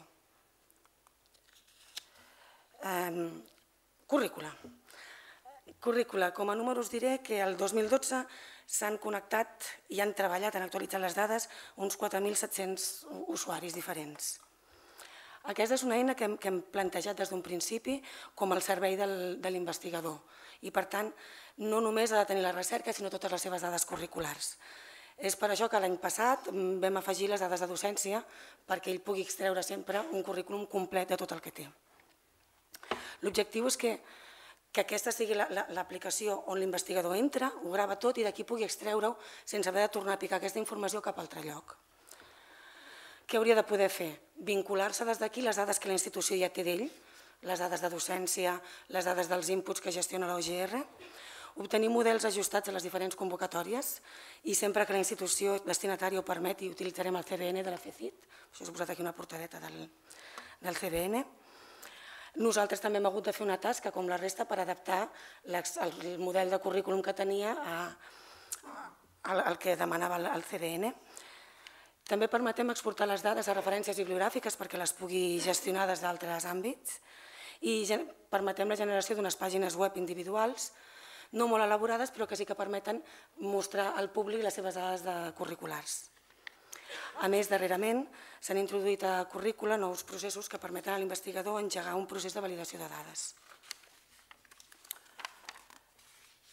Currícula. Currícula. Com a número us diré que el dos mil dotze s'han connectat i han treballat, han actualitzat les dades, uns quatre mil set-cents usuaris diferents. Aquesta és una eina que hem plantejat des d'un principi com el servei de l'investigador i, per tant, no només ha de tenir la recerca, sinó totes les seves dades curriculars. És per això que l'any passat vam afegir les dades de docència perquè ell pugui extreure sempre un currículum complet de tot el que té. L'objectiu és que aquesta sigui l'aplicació on l'investigador entra, ho grava tot i d'aquí pugui extreure-ho sense haver de tornar a picar aquesta informació cap a altre lloc. Què hauria de poder fer? Vincular-se des d'aquí les dades que la institució ja té d'ell, les dades de docència, les dades dels inputs que gestiona l'O G R, obtenir models ajustats a les diferents convocatòries i sempre que la institució destinatària ho permeti utilitzarem el C B N de la F E C I T, us he posat aquí una portadeta del C B N. Nosaltres també hem hagut de fer una tasca, com la resta, per adaptar el model de currículum que tenia al que demanava el C B N. També permetem exportar les dades a referències bibliogràfiques perquè les pugui gestionar des d'altres àmbits i permetem la generació d'unes pàgines web individuals, no molt elaborades, però que sí que permeten mostrar al públic les seves dades curriculars. A més, darrerament s'han introduït a currícula nous processos que permeten a l'investigador engegar un procés de validació de dades.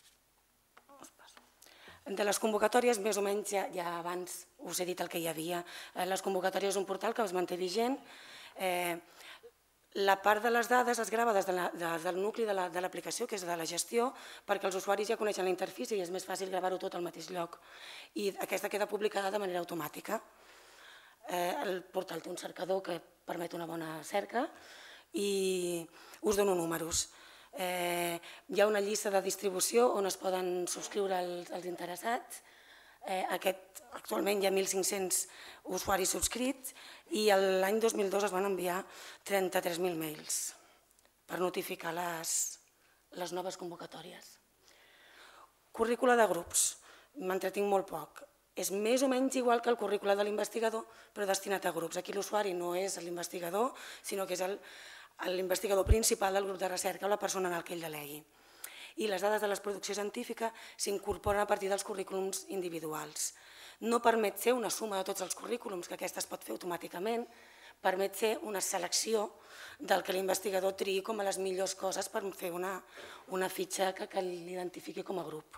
De les convocatòries, més o menys, ja, ja abans us he dit el que hi havia. Les convocatòries és un portal que es manté vigent. Eh, la part de les dades es grava des, de la, des del nucli de l'aplicació, la, que és de la gestió, perquè els usuaris ja coneixen la interfície i és més fàcil gravar-ho tot al mateix lloc. I aquesta queda publicada de manera automàtica. Eh, el portal té un cercador que permet una bona cerca i us dono números. Eh, hi ha una llista de distribució on es poden subscriure els, els interessats. Eh, aquest, actualment hi ha mil cinc-cents usuaris subscrits i l'any dos mil dos es van enviar trenta-tres mil mails per notificar les, les noves convocatòries. Currícula de grups, m'entretinc molt poc. És més o menys igual que el currícula de l'investigador, però destinat a grups. Aquí l'usuari no és l'investigador, sinó que és el l'investigador principal del grup de recerca o la persona en el que ell delegui. I les dades de la producció científica s'incorporen a partir dels currículums individuals. No permet ser una suma de tots els currículums, que aquesta es pot fer automàticament, permet ser una selecció del que l'investigador triï com a les millors coses per fer una, una fitxa que, que l'identifiqui com a grup.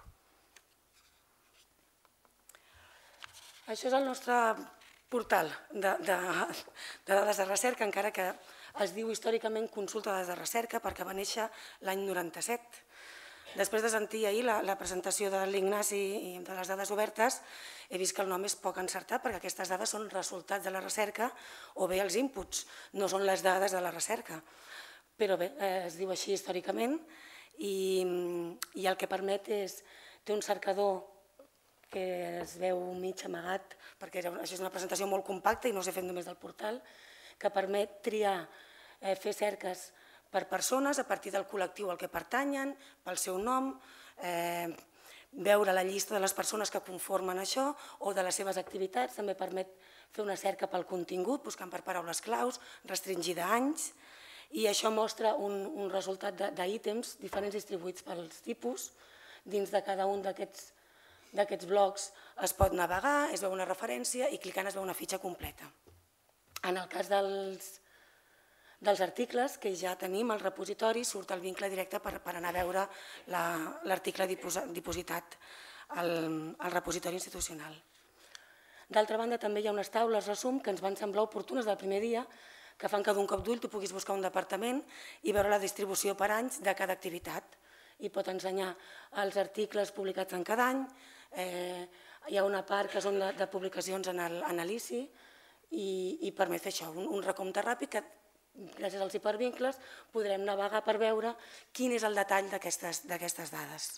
Això és el nostre portal de, de, de dades de recerca, encara que es diu històricament Consulta de Dades de Recerca perquè va néixer l'any noranta-set. Després de sentir ahir la, la presentació de l'Ignasi i de les dades obertes, he vist que el nom és poc encertat perquè aquestes dades són resultats de la recerca o bé els inputs, no són les dades de la recerca. Però bé, eh, es diu així històricament i, i el que permet és, té un cercador que es veu mig amagat perquè això és una presentació molt compacta i no s'ha fet només del portal, que permet triar, eh, fer cerques per persones a partir del col·lectiu al que pertanyen, pel seu nom, eh, veure la llista de les persones que conformen això o de les seves activitats. També permet fer una cerca pel contingut, buscant per paraules claus, restringida a anys, i això mostra un, un resultat d'ítems diferents distribuïts pels tipus. Dins de cada un d'aquests d'aquests blocs es pot navegar, es veu una referència i clicant es veu una fitxa completa. En el cas dels, dels articles que ja tenim al repositori surt el vincle directe per, per anar a veure l'article la, dipositat al, al repositori institucional. D'altra banda, també hi ha unes taules resum que ens van semblar oportunes del primer dia, que fan que d'un cop d'ull tu puguis buscar un departament i veure la distribució per anys de cada activitat. I pot ensenyar els articles publicats en cada any, eh, hi ha una part que són de, de publicacions en l'I C I i, i permet fer això, un, un recompte ràpid que gràcies als hipervincles podrem navegar per veure quin és el detall d'aquestes dades.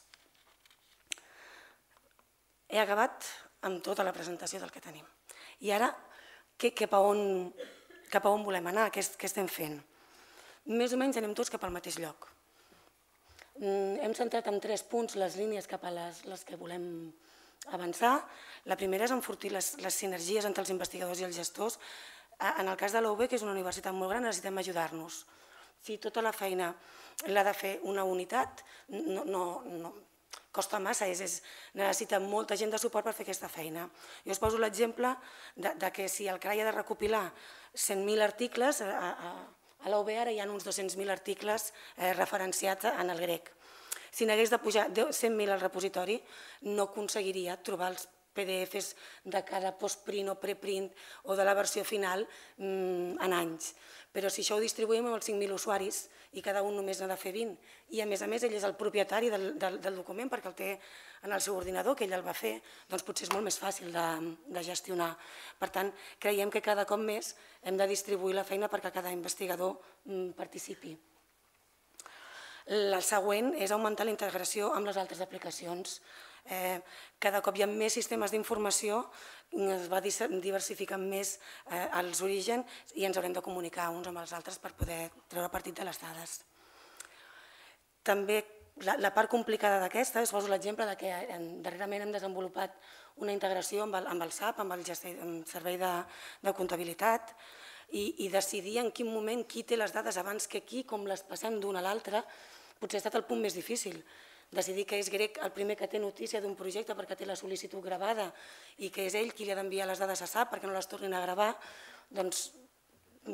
He acabat amb tota la presentació del que tenim. I ara, que, cap, a on, cap a on volem anar? Què, què estem fent? Més o menys anem tots cap al mateix lloc. Hem centrat en tres punts les línies cap a les, les que volem avançar. La primera és enfortir les, les sinergies entre els investigadors i els gestors. En el cas de l'U B, que és una universitat molt gran, necessitem ajudar-nos. Si tota la feina l'ha de fer una unitat, no, no, no, costa massa, és, és, necessita molta gent de suport per fer aquesta feina. Jo us poso l'exemple de, de que si el C R A I ha de recopilar cent mil articles, a, a, a l'U B ara hi ha uns dos-cents mil articles eh, referenciats en el grec. Si n'hagués de pujar cent mil al repositori, no aconseguiria trobar els P D Fs de cada postprint o preprint o de la versió final mmm, en anys. Però si això ho distribuïm amb els cinc mil usuaris i cada un només n'ha de fer vint, i a més a més ell és el propietari del, del, del document perquè el té en el seu ordinador, que ell el va fer, doncs potser és molt més fàcil de, de gestionar. Per tant, creiem que cada cop més hem de distribuir la feina perquè cada investigador mm, participi. El següent és augmentar la integració amb les altres aplicacions. Eh, cada cop hi ha més sistemes d'informació, es va diversificant més eh, els orígens i ens haurem de comunicar uns amb els altres per poder treure partit de les dades. També la, la part complicada d'aquesta, us poso l'exemple de que darrerament hem desenvolupat una integració amb el, amb el S A P, amb el, gesti, amb el servei de, de comptabilitat, i, i decidir en quin moment qui té les dades abans que qui, com les passem d'una a l'altra, potser ha estat el punt més difícil. Decidir que és grec el primer que té notícia d'un projecte perquè té la sol·licitud gravada i que és ell qui li ha d'enviar les dades a S A P perquè no les tornin a gravar, doncs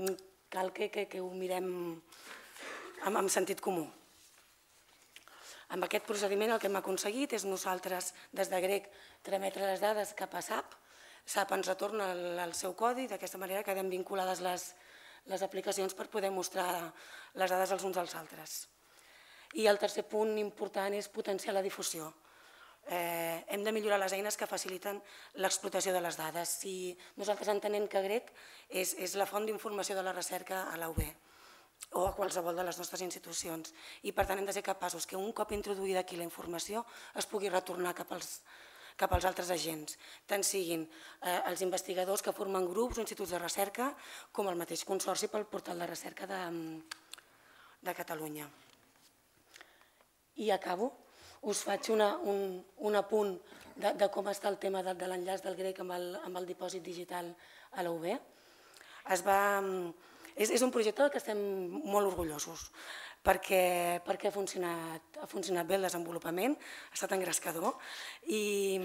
cal que, que, que ho mirem amb, amb sentit comú. Amb aquest procediment el que hem aconseguit és nosaltres, des de grec, trametre les dades cap a S A P. S A P ens retorna el seu codi, d'aquesta manera queden vinculades les aplicacions per poder mostrar les dades els uns als altres. I el tercer punt important és potenciar la difusió. Hem de millorar les eines que faciliten l'explotació de les dades. Si nosaltres entenem que grec és la font d'informació de la recerca a la U B o a qualsevol de les nostres institucions, i per tant hem de ser capaços que un cop introduïda aquí la informació es pugui retornar cap als cap als altres agents, tant siguin els investigadors que formen grups o instituts de recerca, com el mateix consorci pel portal de recerca de Catalunya. I acabo. Us faig un apunt de com està el tema de l'enllaç del grec amb el dipòsit digital a la U B. És un projecte del que estem molt orgullosos, perquè ha funcionat bé el desenvolupament, ha estat engrescador i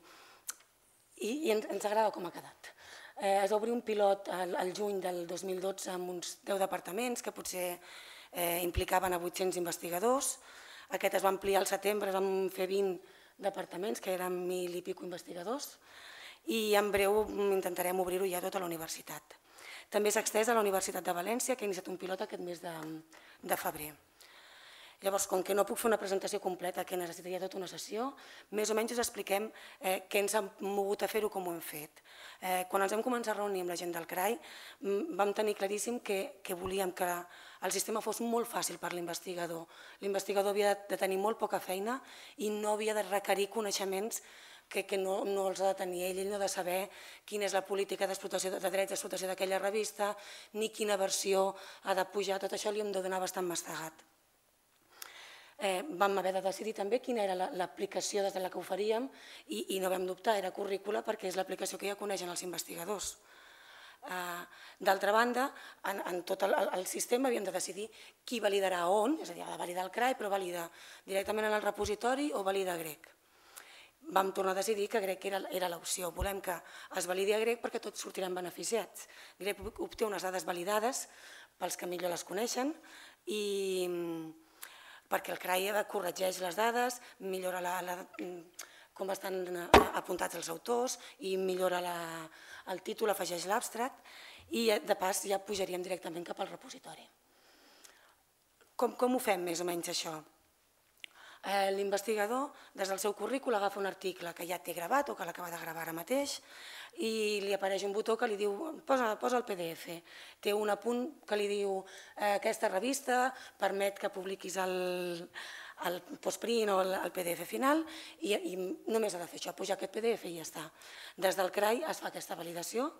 ens agrada com ha quedat. Es va obrir un pilot al juny del dos mil dotze amb uns deu departaments que potser implicaven a vuit-cents investigadors. Aquest es va ampliar al setembre, vam fer vint departaments, que eren mil i pico investigadors, i en breu intentarem obrir-ho ja tot a la universitat. També s'ha extès a la Universitat de València, que ha iniciat un pilot aquest mes de febrer. Llavors, com que no puc fer una presentació completa, que necessitaria tota una sessió, més o menys us expliquem què ens ha mogut a fer-ho, com ho hem fet. Quan ens vam començar a reunir amb la gent del C R A I, vam tenir claríssim que volíem que el sistema fos molt fàcil per l'investigador. L'investigador havia de tenir molt poca feina i no havia de requerir coneixements que no els ha de tenir ell, ell no ha de saber quina és la política de drets d'explotació d'aquella revista, ni quina versió ha de pujar, tot això li hem de donar bastant mastegat. Vam haver de decidir també quina era l'aplicació des de la que ho faríem i no vam dubtar, era Currícula, perquè és l'aplicació que ja coneixen els investigadors. D'altra banda, en tot el sistema havíem de decidir qui validarà on, és a dir, ha de validar el C R A I, però valida directament en el repositori o valida grec. Vam tornar a decidir que grec era l'opció. Volem que es validi a grec perquè tots sortiran beneficiats. Grec obté unes dades validades pels que millor les coneixen i perquè el C R A I corregeix les dades, millora com estan apuntats els autors i millora el títol, afegeix l'abstract i de pas ja pujaríem directament cap al repositori. Com ho fem més o menys això? L'investigador, des del seu currícul, agafa un article que ja té gravat o que l'acaba de gravar ara mateix i li apareix un botó que li diu posa el P D F. Té un apunt que li diu aquesta revista permet que publiquis el postprint o el P D F final i només ha de fer això, pujar aquest P D F i ja està. Des del C R A I es fa aquesta validació.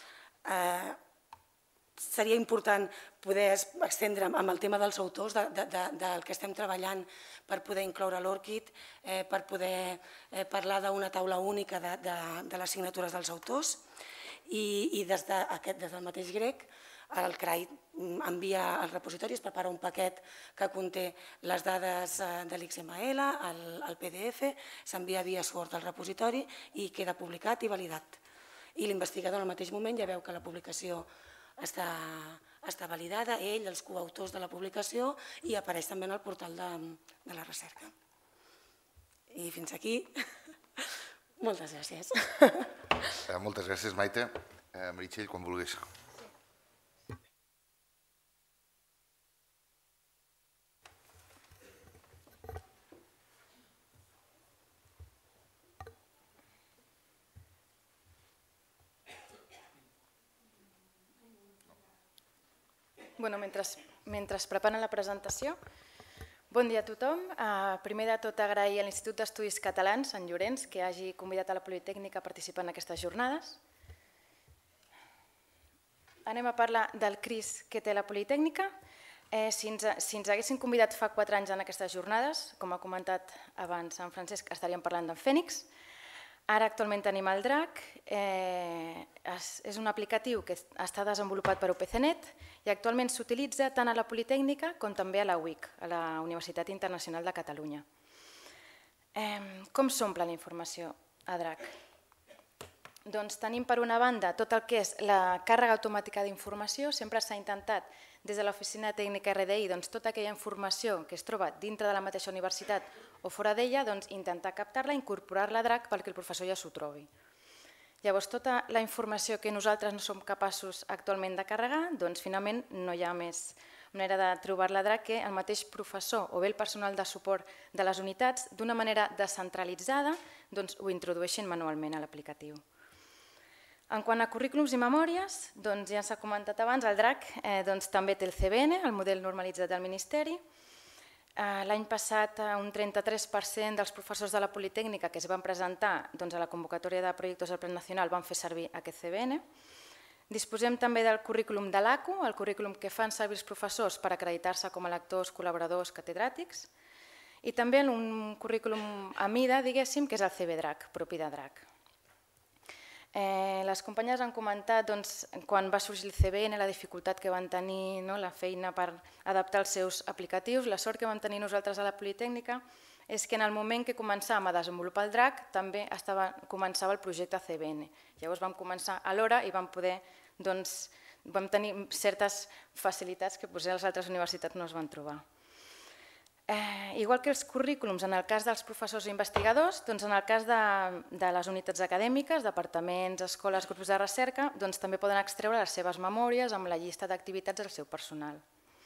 Seria important poder estendre amb el tema dels autors, del que estem treballant per poder incloure l'ORCID, per poder parlar d'una taula única de les signatures dels autors i des del mateix grec el C R A I envia al repositori, es prepara un paquet que conté les dades de l'X M L, el P D F, s'envia via Word al repositori i queda publicat i validat. I l'investigador en el mateix moment ja veu que la publicació està validada, ell, els coautors de la publicació, i apareix també en el portal de la recerca. I fins aquí. Moltes gràcies. Moltes gràcies, Maite. Meritxell, quan vulguis. Mentre preparen la presentació, bon dia a tothom. Primer de tot, agrair a l'Institut d'Estudis Catalans, Sant Llorenç, que hagi convidat a la Politècnica a participar en aquestes jornades. Anem a parlar del C R I S que té la Politècnica. Si ens haguessin convidat fa quatre anys en aquestes jornades, com ha comentat abans en Francesc, estaríem parlant d'en Fènix. Ara actualment tenim el DRAC, és un aplicatiu que està desenvolupat per U P C net i actualment s'utilitza tant a la Politècnica com també a la U I C, a la Universitat Internacional de Catalunya. Com s'omple la informació a DRAC? doncs tenim per una banda tot el que és la càrrega automàtica d'informació. Sempre s'ha intentat des de l'Oficina Tècnica R D I doncs, tota aquella informació que es troba dintre de la mateixa universitat o fora d'ella, doncs, intentar captar-la i incorporar-la a DRAC perquè el professor ja s'ho trobi. Llavors, tota la informació que nosaltres no som capaços actualment de carregar, doncs finalment no hi ha més manera de trobar-la a DRAC que el mateix professor o bé el personal de suport de les unitats, d'una manera descentralitzada, doncs ho introdueixin manualment a l'aplicatiu. En quant a currículums i memòries, doncs ja s'ha comentat abans, el DRAC eh, doncs, també té el C B N, el model normalitzat del Ministeri. Eh, L'any passat un trenta-tres per cent dels professors de la Politècnica que es van presentar doncs, a la convocatòria de projectes del Pla Nacional van fer servir aquest C B N. Disposem també del currículum de l'A C U, el currículum que fan servir els professors per acreditar-se com a lectors, col·laboradors, catedràtics, i també un currículum a mida, diguéssim, que és el C B DRAC, propi de DRAC. Eh, les companyes han comentat doncs, quan va sorgir el C B N la dificultat que van tenir, no, la feina per adaptar els seus aplicatius. La sort que vam tenir nosaltres a la Politècnica és que en el moment que començàvem a desenvolupar el DRAC també estava, començava el projecte C B N. Llavors vam començar alhora i vam poder, doncs, vam tenir certes facilitats que potser les altres universitats no es van trobar. Eh, igual que els currículums en el cas dels professors i investigadors, doncs en el cas de, de les unitats acadèmiques, departaments, escoles, grups de recerca, doncs també poden extreure les seves memòries amb la llista d'activitats del seu personal.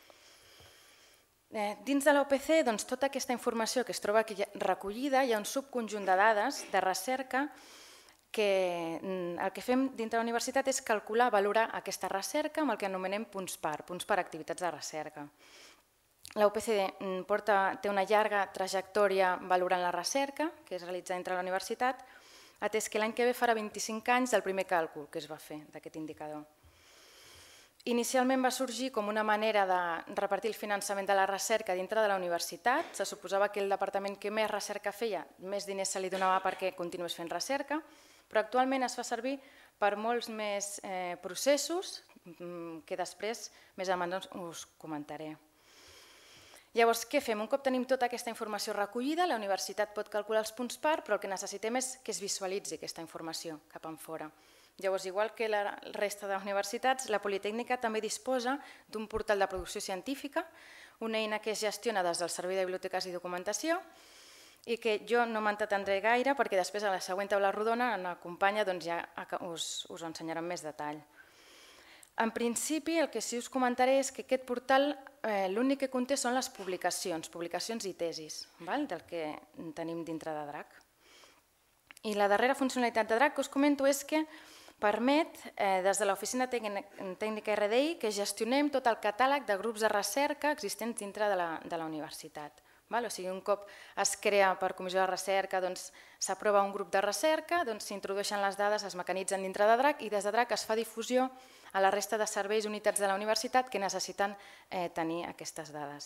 Eh, dins de l'O P C, doncs, tota aquesta informació que es troba aquí recollida, hi ha un subconjunt de dades de recerca que el que fem dintre de la universitat és calcular, valorar aquesta recerca amb el que anomenem punts par, punts per activitats de recerca. La U P C porta, té una llarga trajectòria valorant la recerca, que es realitza dintre de la universitat, atès que l'any que ve farà vint-i-cinc anys del primer càlcul que es va fer d'aquest indicador. Inicialment va sorgir com una manera de repartir el finançament de la recerca dintre de la universitat. Se suposava que el departament que més recerca feia, més diners se li donava perquè continués fent recerca, però actualment es fa servir per molts més eh, processos que després més endavant us comentaré. Llavors, què fem? Un cop tenim tota aquesta informació recollida, la universitat pot calcular els punts par, però el que necessitem és que es visualitzi aquesta informació cap enfora. Llavors, igual que la resta de les universitats, la Politècnica també disposa d'un portal de producció científica, una eina que es gestiona des del Servei de Biblioteques i Documentació i que jo no m'entretendré gaire perquè després a la següent taula rodona en la companya doncs, ja us, us ho ensenyarà en més detall. En principi, el que sí us comentaré és que aquest portal eh, l'únic que conté són les publicacions, publicacions i tesis, val? Del que tenim dintre de DRAC. I la darrera funcionalitat de DRAC que us comento és que permet, eh, des de l'Oficina Tècnica R D I, que gestionem tot el catàleg de grups de recerca existents dintre de la, de la universitat. Val? O sigui, un cop es crea per comissió de recerca, doncs, s'aprova un grup de recerca, doncs, s'introdueixen les dades, es mecanitzen dintre de DRAC i des de DRAC es fa difusió a la resta de serveis i unitats de la universitat que necessiten eh, tenir aquestes dades.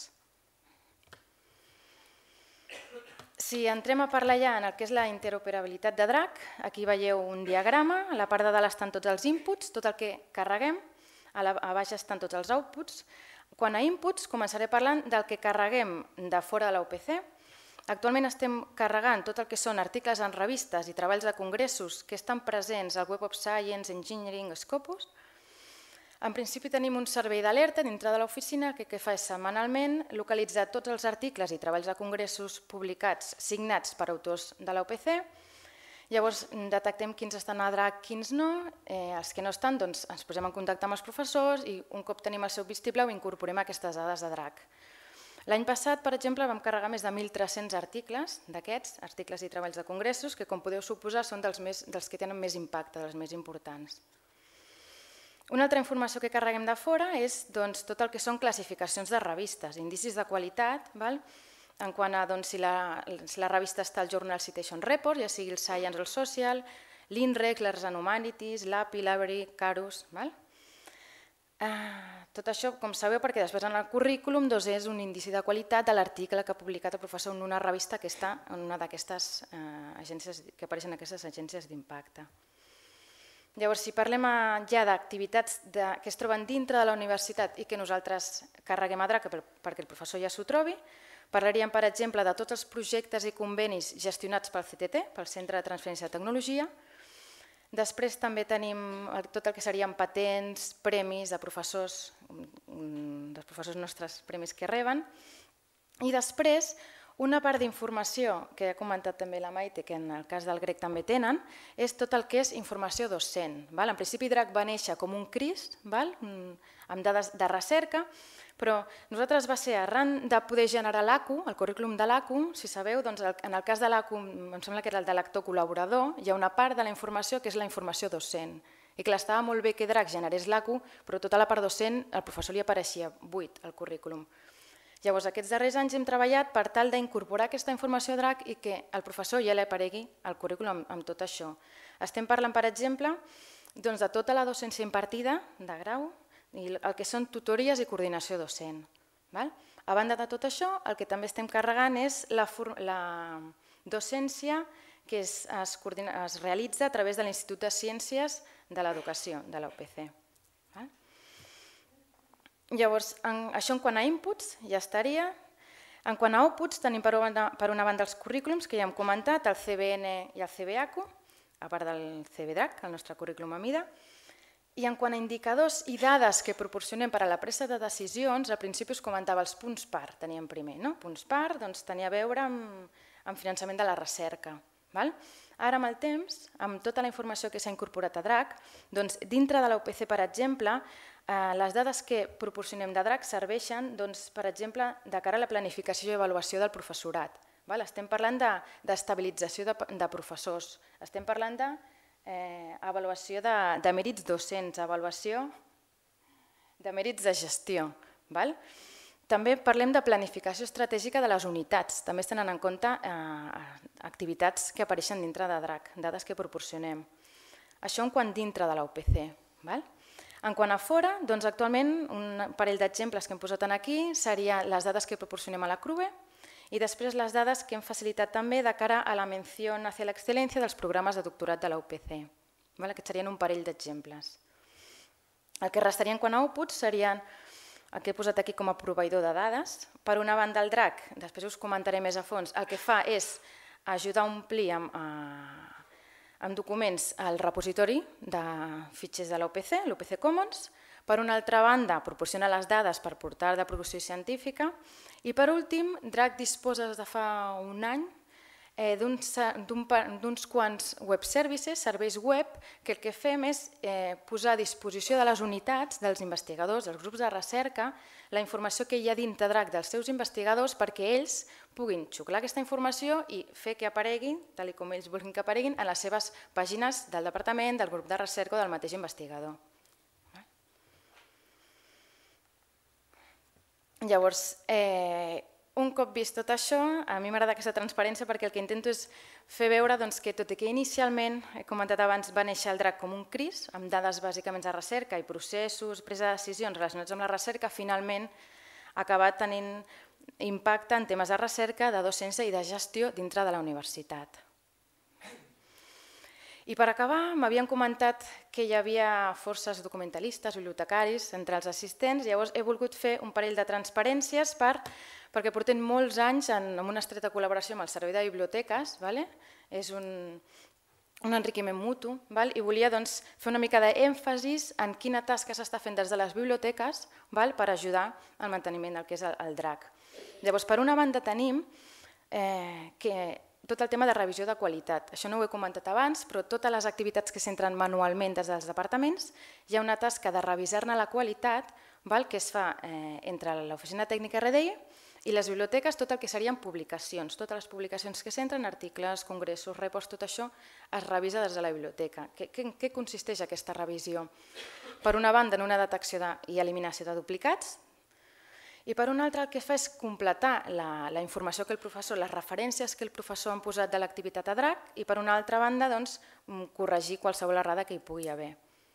Si entrem a parlar ja en el que és la interoperabilitat de DRAC, aquí veieu un diagrama, a la part de dalt estan tots els inputs, tot el que carreguem, a, la, a baix estan tots els outputs. Quan a inputs començaré parlant del que carreguem de fora de la U P C. Actualment estem carregant tot el que són articles en revistes i treballs de congressos que estan presents al Web of Science, Engineering, Scopus. En principi tenim un servei d'alerta dintre de l'oficina que el que fa és setmanalment localitzar tots els articles i treballs de congressos publicats signats per autors de la U P C. Llavors detectem quins estan a DRAC, quins no, eh, els que no estan doncs, ens posem en contacte amb els professors i un cop tenim el seu vistiplau incorporem aquestes dades de DRAC. L'any passat, per exemple, vam carregar més de mil tres-cents articles d'aquests, articles i treballs de congressos, que com podeu suposar són dels, més, dels que tenen més impacte, dels més importants. Una altra informació que carreguem de fora és doncs, tot el que són classificacions de revistes, indicis de qualitat, val? En quant a doncs, si, la, si la revista està al Journal Citation Report, ja sigui el Science o el Social, l'INREC, l'Arts and Humanities, l'A P I, Library, Carus. Val? Uh, tot això, com sabeu, perquè després en el currículum doncs, és un indici de qualitat de l'article que ha publicat el professor en una revista que està en una d'aquestes uh, agències, que apareixen en aquestes agències d'impacte. Llavors, si parlem ja d'activitats que es troben dintre de la universitat i que nosaltres carreguem a DRAC perquè el professor ja s'ho trobi, parlaríem, per exemple, de tots els projectes i convenis gestionats pel C T T, pel Centre de Transferència de Tecnologia, Després també tenim tot el que serien patents, premis de professors, dels professors nostres premis que reben. I després, una part d'informació, que ha comentat també la Maite, que en el cas del grec també tenen, és tot el que és informació docent. En principi DRAC va néixer com un C R I S, amb dades de recerca, però nosaltres va ser arran de poder generar l'A C U, el currículum de l'A C U, si sabeu, en el cas de l'A C U, em sembla que era el de l'actor col·laborador, hi ha una part de la informació que és la informació docent. I clar, estava molt bé que DRAC generés l'A C U, però tota la part docent al professor li apareixia buit al currículum. Llavors, aquests darrers anys hem treballat per tal d'incorporar aquesta informació a DRAC i que el professor ja li aparegui al currículum amb tot això. Estem parlant, per exemple, de tota la docència impartida de grau i el que són tutories i coordinació docent. A banda de tot això, el que també estem carregant és la docència que es realitza a través de l'Institut de Ciències de l'Educació, de la U P C. Llavors, això en quant a inputs ja estaria. En quant a outputs tenim per una banda els currículums que ja hem comentat, el C B N i el C B A C U, a part del C B DRAC, el nostre currículum a mida. I en quant a indicadors i dades que proporcionem per a la presa de decisions, al principi us comentava els punts P A R, teníem primer. Punts P A R tenia a veure amb finançament de la recerca. Ara, amb el temps, amb tota la informació que s'ha incorporat a DRAC, dintre de la U P C, per exemple, les dades que proporcionem de DRAC serveixen, per exemple, de cara a la planificació i avaluació del professorat. Estem parlant d'estabilització de professors, estem parlant d'avaluació de mèrits docents, avaluació de mèrits de gestió. També parlem de planificació estratègica de les unitats, també es tenen en compte activitats que apareixen dintre de DRAC, dades que proporcionem. Això en quant dintre de la U P C. En quant a fora, actualment un parell d'exemples que hem posat aquí serien les dades que proporcionem a la CRUE i després les dades que hem facilitat també de cara a la menció hacia l'excel·lència dels programes de doctorat de la U P C. Aquests serien un parell d'exemples. El que restaria en quant a outputs serien el que he posat aquí com a proveïdor de dades. Per una banda, el DRAC, després us comentaré més a fons, el que fa és ajudar a omplir amb documents el repositori de fitxers de l'U P C, l'U P C Commons. Per una altra banda, proporciona les dades per portal de producció científica. I per últim, DRAC disposa des de fa un any d'uns quants web services, serveis web, que el que fem és posar a disposició de les unitats, dels investigadors, dels grups de recerca, la informació que hi ha dintre DRAC dels seus investigadors perquè ells puguin xuclar aquesta informació i fer que aparegui, tal com ells vulguin que apareguin, en les seves pàgines del departament, del grup de recerca o del mateix investigador. Llavors, un cop vist tot això, a mi m'agrada aquesta transparència perquè el que intento és fer veure que tot i que inicialment, he comentat abans, va néixer el DRAC com un C R I S, amb dades bàsicament de recerca i processos, presa de decisions relacionats amb la recerca, finalment ha acabat tenint impacte en temes de recerca, de docència i de gestió dintre de la universitat. I per acabar, m'havien comentat que hi havia forces documentalistes, bibliotecaris, entre els assistents, llavors he volgut fer un parell de transparències perquè portem molts anys en una estreta col·laboració amb el Servei de Biblioteques, és un enriquiment mutu, i volia fer una mica d'èmfasis en quina tasca s'està fent des de les biblioteques per ajudar al manteniment del que és el DRAC. Llavors, per una banda tenim que tot el tema de revisió de qualitat. Això no ho he comentat abans, però totes les activitats que s'entren manualment des dels departaments, hi ha una tasca de revisar-ne la qualitat que es fa entre l'Oficina Tècnica R D I i les biblioteques, tot el que serien publicacions. Totes les publicacions que s'entren, articles, congressos, reports, tot això es revisa des de la biblioteca. Què consisteix aquesta revisió? Per una banda, en una detecció i eliminació de duplicats, i per una altra el que fa és completar la informació que el professor, les referències que el professor ha posat de l'activitat a DRAC i per una altra banda corregir qualsevol errada que hi pugui haver.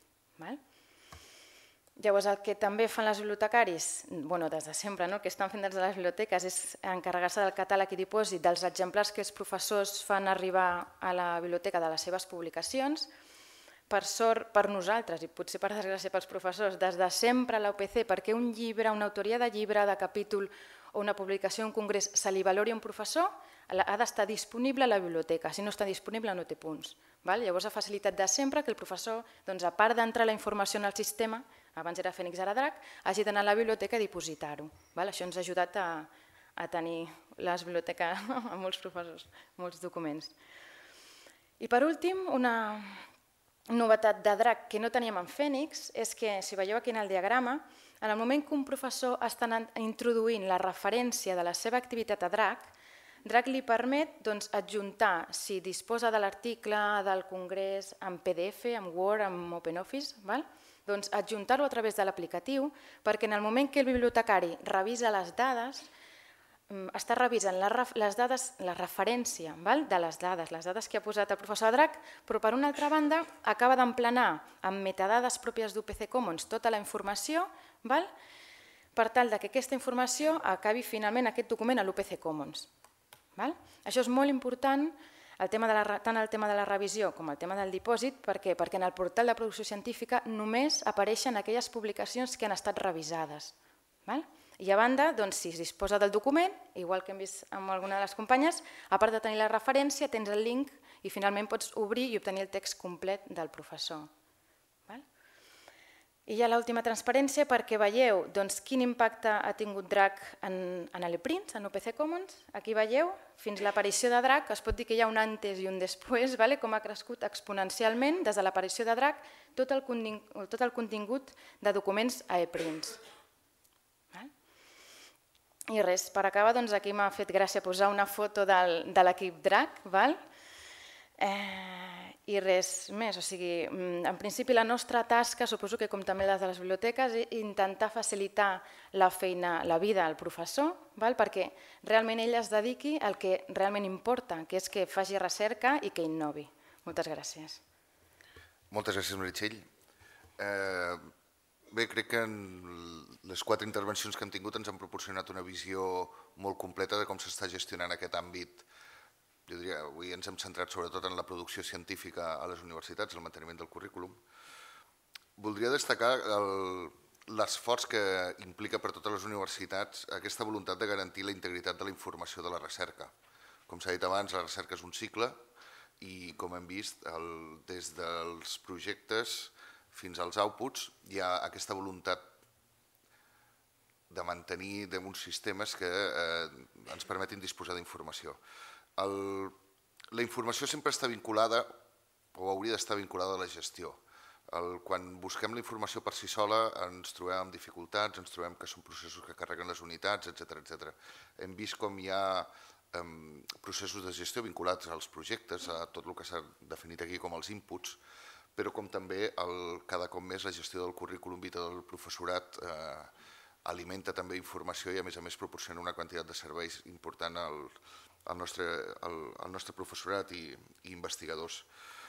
Llavors el que també fan els bibliotecaris, des de sempre, el que estan fent des de les biblioteques és encarregar-se del catàleg i dipòsit dels exemplars que els professors fan arribar a la biblioteca de les seves publicacions. Per sort per nosaltres i potser per desgràcia pels professors, des de sempre a la U P C, perquè un llibre, una autoria de llibre, de capítol o una publicació, un congrés, se li valori a un professor, ha d'estar disponible a la biblioteca. Si no està disponible no té punts. Llavors ha facilitat de sempre que el professor, a part d'entrar la informació en el sistema, abans era Fènix, ara Drac, hagi d'anar a la biblioteca i dipositar-ho. Això ens ha ajudat a tenir la biblioteca amb molts professors, molts documents. I per últim, una novetat de Drac que no teníem en Fènix és que, si veieu aquí en el diagrama, en el moment que un professor està introduint la referència de la seva activitat a Drac, Drac li permet adjuntar, si disposa de l'article, del congrés, en P D F, en Word, en OpenOffice, doncs adjuntar-ho a través de l'aplicatiu, perquè en el moment que el bibliotecari revisa les dades, està revisant les dades, la referència de les dades, les dades que ha posat el professor Drac, però per una altra banda acaba d'emplenar amb metadades pròpies d'U P C Commons tota la informació per tal que aquesta informació acabi finalment aquest document a l'U P C Commons. Això és molt important, tant el tema de la revisió com el tema del dipòsit, perquè en el portal de producció científica només apareixen aquelles publicacions que han estat revisades. I a banda, si es disposa del document, igual que hem vist amb alguna de les companyes, a part de tenir la referència, tens el link i finalment pots obrir i obtenir el text complet del professor. I ja l'última transparència perquè veieu quin impacte ha tingut Drac en l'ePrints, en U P C Commons. Aquí veieu, fins l'aparició de Drac, es pot dir que hi ha un antes i un després, com ha crescut exponencialment des de l'aparició de Drac tot el contingut de documents a ePrints. I res, per acabar, aquí m'ha fet gràcia posar una foto de l'equip Drac. I res més, o sigui, en principi la nostra tasca, suposo que com també les de les biblioteques, és intentar facilitar la feina, la vida al professor, perquè realment ell es dediqui al que realment importa, que és que faci recerca i que innovi. Moltes gràcies. Moltes gràcies, Meritxell. Bé, crec que les quatre intervencions que hem tingut ens han proporcionat una visió molt completa de com s'està gestionant aquest àmbit. Jo diria, avui ens hem centrat sobretot en la producció científica a les universitats, el manteniment del currículum. Voldria destacar l'esforç que implica per totes les universitats aquesta voluntat de garantir la integritat de la informació de la recerca. Com s'ha dit abans, la recerca és un cicle i, com hem vist, des dels projectes fins als outputs hi ha aquesta voluntat de mantenir uns sistemes que ens permetin disposar d'informació. La informació sempre està vinculada, o hauria d'estar vinculada a la gestió. Quan busquem la informació per si sola ens trobem amb dificultats, ens trobem que són processos que carreguen les unitats, etcètera. Hem vist com hi ha processos de gestió vinculats als projectes, a tot el que s'ha definit aquí com els inputs, però com també cada cop més la gestió del currículum vitae del professorat alimenta també informació i a més a més proporciona una quantitat de serveis important al al nostre professorat i investigadors.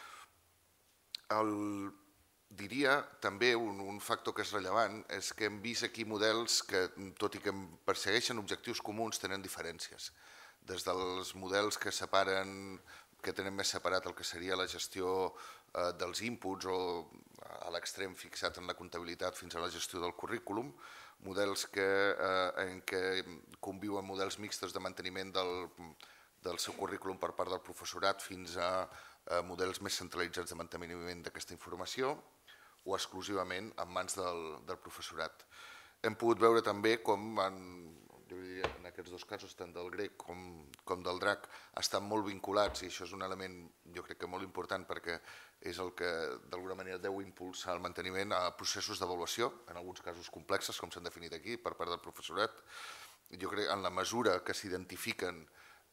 Diria també un factor que és rellevant és que hem vist aquí models que, tot i que persegueixen objectius comuns, tenen diferències. Des dels models que separen, que tenen més separat el que seria la gestió dels inputs o a l'extrem fixat en la comptabilitat fins a la gestió del currículum, models en què conviuen models mixtos de manteniment del seu currículum per part del professorat fins a models més centralitzats de manteniment d'aquesta informació o exclusivament en mans del professorat. Hem pogut veure també com en aquests dos casos, tant del grec com del drac, estan molt vinculats i això és un element jo crec que molt important perquè és el que d'alguna manera deu impulsar el manteniment a processos d'avaluació, en alguns casos complexes com s'han definit aquí per part del professorat. Jo crec que en la mesura que s'identifiquen,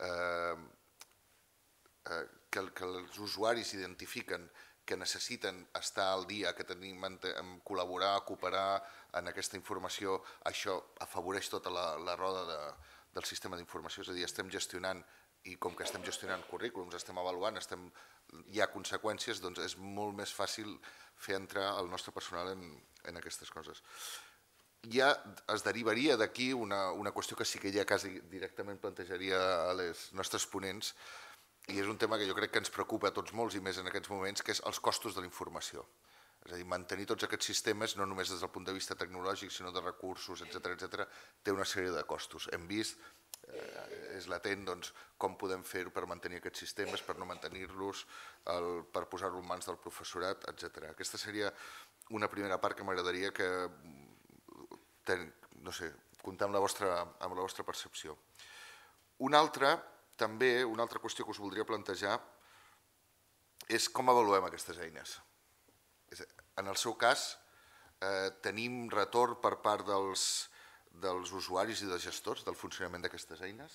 que els usuaris identifiquen que necessiten estar al dia, que tenim col·laborar, cooperar en aquesta informació, això afavoreix tota la roda del sistema d'informació, és a dir, estem gestionant i com que estem gestionant currículums, estem avaluant, hi ha conseqüències, doncs és molt més fàcil fer entrar el nostre personal en aquestes coses. Ja es derivaria d'aquí una qüestió que sí que ja quasi directament plantejaria a les nostres ponents, i és un tema que jo crec que ens preocupa a tots molts i més en aquests moments, que és els costos de la informació. És a dir, mantenir tots aquests sistemes, no només des del punt de vista tecnològic, sinó de recursos, etcètera, té una sèrie de costos. Hem vist és latent, doncs, com podem fer-ho per mantenir aquests sistemes, per no mantenir-los, per posar-lo en mans del professorat, etcètera. Aquesta seria una primera part que m'agradaria que, no sé, comptar amb la vostra percepció. Una altra, també, una altra qüestió que us voldria plantejar és com avaluem aquestes eines. En el seu cas, tenim retorn per part dels dels usuaris i dels gestors del funcionament d'aquestes eines.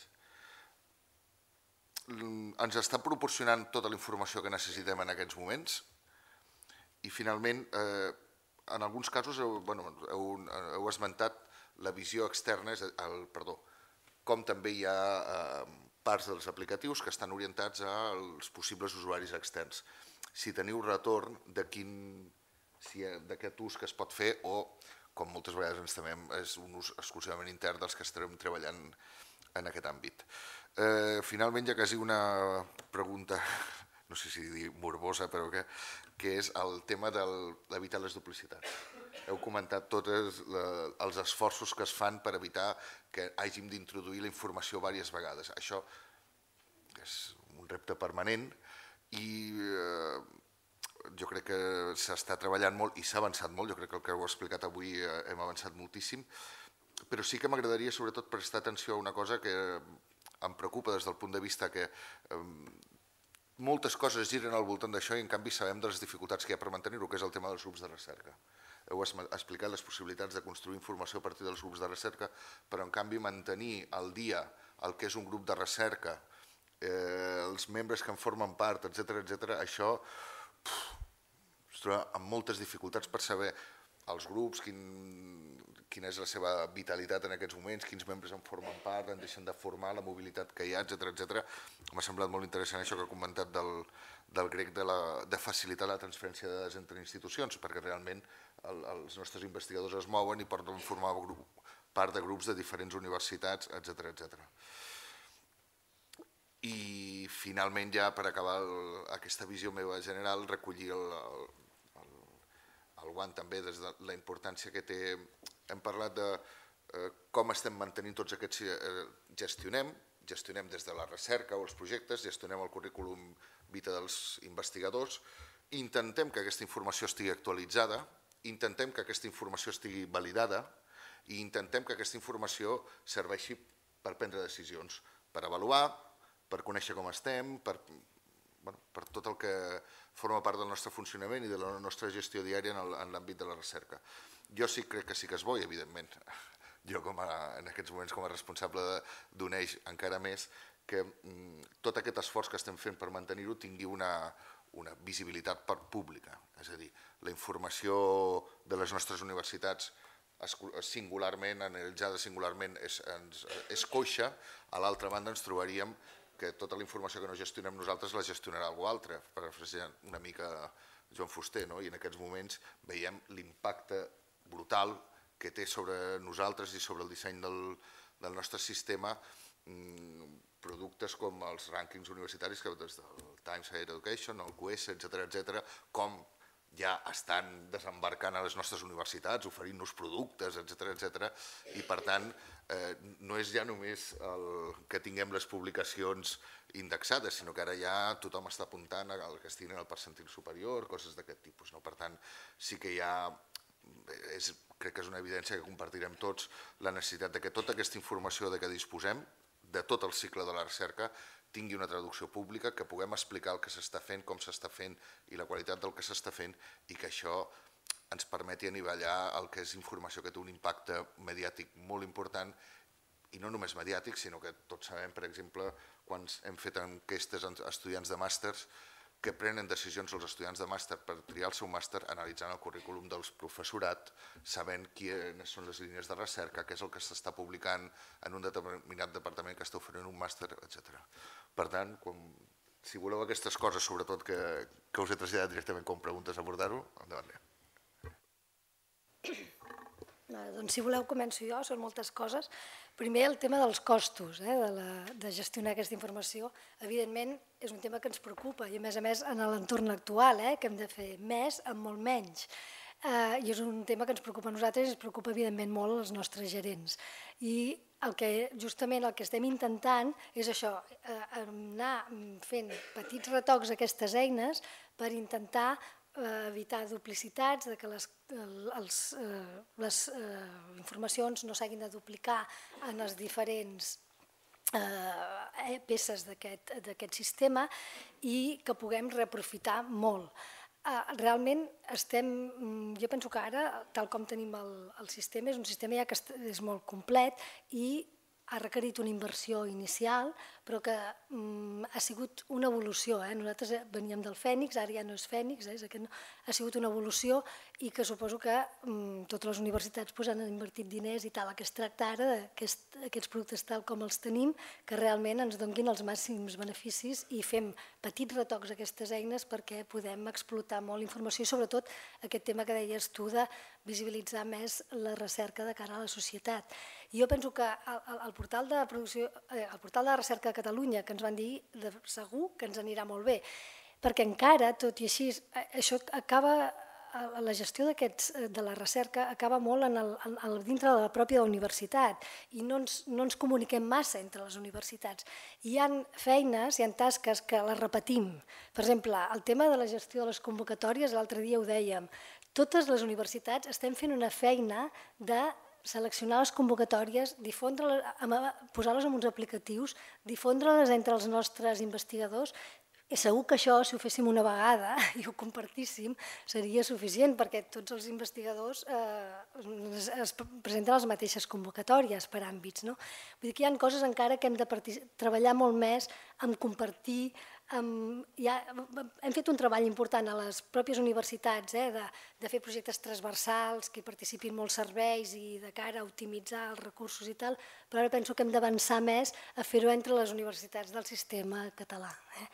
Ens està proporcionant tota la informació que necessitem en aquests moments i finalment, en alguns casos heu esmentat la visió externa, perdó, com també hi ha parts dels aplicatius que estan orientats als possibles usuaris externs. Si teniu retorn d'aquest ús que es pot fer o com moltes vegades ens temem, és un ús exclusivament intern dels que estarem treballant en aquest àmbit. Finalment, hi ha quasi una pregunta, no sé si dir morbosa, però que és el tema d'evitar les duplicitats. Heu comentat tots els esforços que es fan per evitar que hàgim d'introduir la informació diverses vegades. Això és un repte permanent i jo crec que s'està treballant molt i s'ha avançat molt, jo crec que el que heu explicat avui hem avançat moltíssim, però sí que m'agradaria sobretot prestar atenció a una cosa que em preocupa des del punt de vista que moltes coses giren al voltant d'això i en canvi sabem de les dificultats que hi ha per mantenir-ho, que és el tema dels grups de recerca. Heu explicat les possibilitats de construir informació a partir dels grups de recerca, però en canvi mantenir al dia el que és un grup de recerca, els membres que en formen part, etcètera, etcètera, això es troba amb moltes dificultats per saber els grups, quina és la seva vitalitat en aquests moments, quins membres en formen part, en deixen de formar, la mobilitat que hi ha, etcètera, etcètera. M'ha semblat molt interessant això que ha comentat del grec de facilitar la transferència de dades entre institucions, perquè realment els nostres investigadors es mouen i poden formar part de grups de diferents universitats, etcètera, etcètera. I finalment, ja per acabar aquesta visió meva general, recollir el guant també des de la importància que té. Hem parlat de com estem mantenint tots aquests... Gestionem, gestionem des de la recerca o els projectes, gestionem el currículum vita dels investigadors, intentem que aquesta informació estigui actualitzada, intentem que aquesta informació estigui validada i intentem que aquesta informació serveixi per prendre decisions, per avaluar, per conèixer com estem, per tot el que forma part del nostre funcionament i de la nostra gestió diària en l'àmbit de la recerca. Jo sí crec que sí que és bo i, evidentment, jo en aquests moments com a responsable d'un eix encara més, que tot aquest esforç que estem fent per mantenir-ho tingui una visibilitat pública. És a dir, la informació de les nostres universitats singularment, analitzada singularment, és coixa. A l'altra banda ens trobaríem que tota la informació que no gestionem nosaltres la gestionarà algú altre, parafrasejant una mica Joan Fuster, i en aquests moments veiem l'impacte brutal que té sobre nosaltres i sobre el disseny del nostre sistema productes com els rànquings universitaris, des del Times Higher Education, el Q S, etcètera, etcètera, com ja estan desembarcant a les nostres universitats, oferint-nos productes, etcètera, etcètera, i per tant no és ja només que tinguem les publicacions indexades, sinó que ara ja tothom està apuntant al que estiguin en el percentil superior, coses d'aquest tipus. Per tant, sí que hi ha, crec que és una evidència que compartirem tots, la necessitat que tota aquesta informació de què disposem, de tot el cicle de la recerca, tingui una traducció pública, que puguem explicar el que s'està fent, com s'està fent i la qualitat del que s'està fent i que això ens permeti anivellar el que és informació que té un impacte mediàtic molt important i no només mediàtic, sinó que tots sabem, per exemple, quan hem fet enquestes a estudiants de màsters que prenen decisions els estudiants de màster per triar el seu màster analitzant el currículum del professorat, sabent quines són les línies de recerca, què és el que s'està publicant en un determinat departament que està oferint un màster, etcètera. Per tant, si voleu aquestes coses, sobretot que us he traslladat directament com preguntes a abordar-ho, endavant. Doncs si voleu començo jo, són moltes coses. Primer el tema dels costos de gestionar aquesta informació. Evidentment és un tema que ens preocupa i a més a més en l'entorn actual, que hem de fer més amb molt menys. I és un tema que ens preocupa a nosaltres i ens preocupa evidentment molt als nostres gerents. I el que, justament el que estem intentant és això, anar fent petits retocs a aquestes eines per intentar evitar duplicitats, que les, els, les informacions no s'hagin de duplicar en les diferents eh, peces d'aquest sistema i que puguem reaprofitar molt. Realment estem, jo penso que ara, tal com tenim el, el sistema, és un sistema ja que és molt complet i ha requerit una inversió inicial, però que mm, ha sigut una evolució. Eh? Nosaltres veníem del Fènix, ara ja no és Fènix, eh? Aquest ha sigut una evolució i que suposo que mm, totes les universitats pues, han invertit diners i tal. El que es tracta ara d'aquests aquest, productes tal com els tenim, que realment ens donguin els màxims beneficis i fem petits retocs a aquestes eines perquè podem explotar molt informació i sobretot aquest tema que deies tu de visibilitzar més la recerca de cara a la societat. I jo penso que el, el, portal de producció, eh, el portal de recerca de Catalunya, que ens van dir de segur que ens anirà molt bé, perquè encara, tot i així, això acaba, la gestió de la recerca acaba molt en el, en, dintre de la pròpia universitat i no ens, no ens comuniquem massa entre les universitats. Hi ha feines, hi ha tasques que les repetim. Per exemple, el tema de la gestió de les convocatòries, l'altre dia ho dèiem, totes les universitats estem fent una feina de seleccionar les convocatòries, posar-les en uns aplicatius, difondre-les entre els nostres investigadors. I segur que això, si ho féssim una vegada i ho compartíssim, seria suficient perquè tots els investigadors es presenten les mateixes convocatòries per àmbits. Vull dir que hi ha coses encara que hem de treballar molt més en compartir. Hem fet un treball important a les pròpies universitats de fer projectes transversals que hi participin molts serveis i de cara a optimitzar els recursos i tal, però ara penso que hem d'avançar més a fer-ho entre les universitats del sistema català.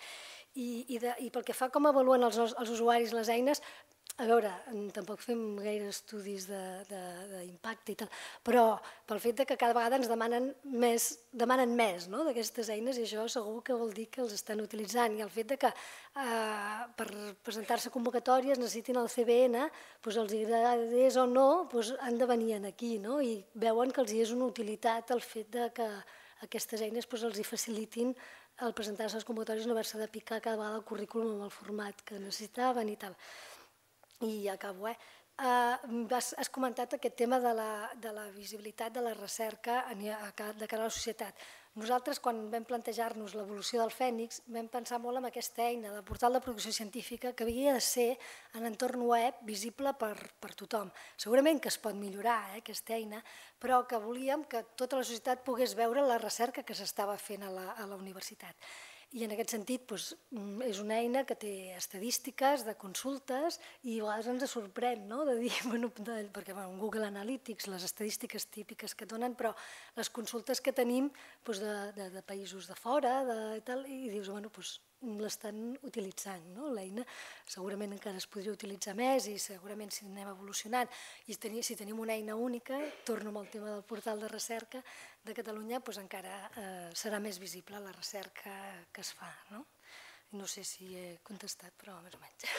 I pel que fa com evaluen els usuaris les eines, a veure, tampoc fem gaire estudis d'impacte i tal, però pel fet que cada vegada ens demanen més d'aquestes eines i això segur que vol dir que els estan utilitzant. I el fet que per presentar-se convocatòries necessitin el C B N, els agradés o no, han de venir aquí i veuen que els és una utilitat el fet que aquestes eines els facilitin al presentar-se les convocatòries no haver-se de picar cada vegada el currículum amb el format que necessitaven i tal. I ja acabo, eh? Has comentat aquest tema de la visibilitat de la recerca de cara a la societat. Nosaltres, quan vam plantejar-nos l'evolució del Fènix, vam pensar molt en aquesta eina de portal de producció científica que havia de ser en entorn web visible per tothom. Segurament que es pot millorar aquesta eina, però que volíem que tota la societat pogués veure la recerca que s'estava fent a la universitat. I en aquest sentit és una eina que té estadístiques de consultes i a vegades ens sorprèn de dir, perquè en Google Analytics les estadístiques típiques que donen, però les consultes que tenim de països de fora i dius, bueno, l'estan utilitzant, l'eina segurament encara es podria utilitzar més i segurament si anem evolucionant i si tenim una eina única, torno amb el tema del portal de recerca de Catalunya, encara serà més visible la recerca que es fa. No sé si he contestat, però més o menys.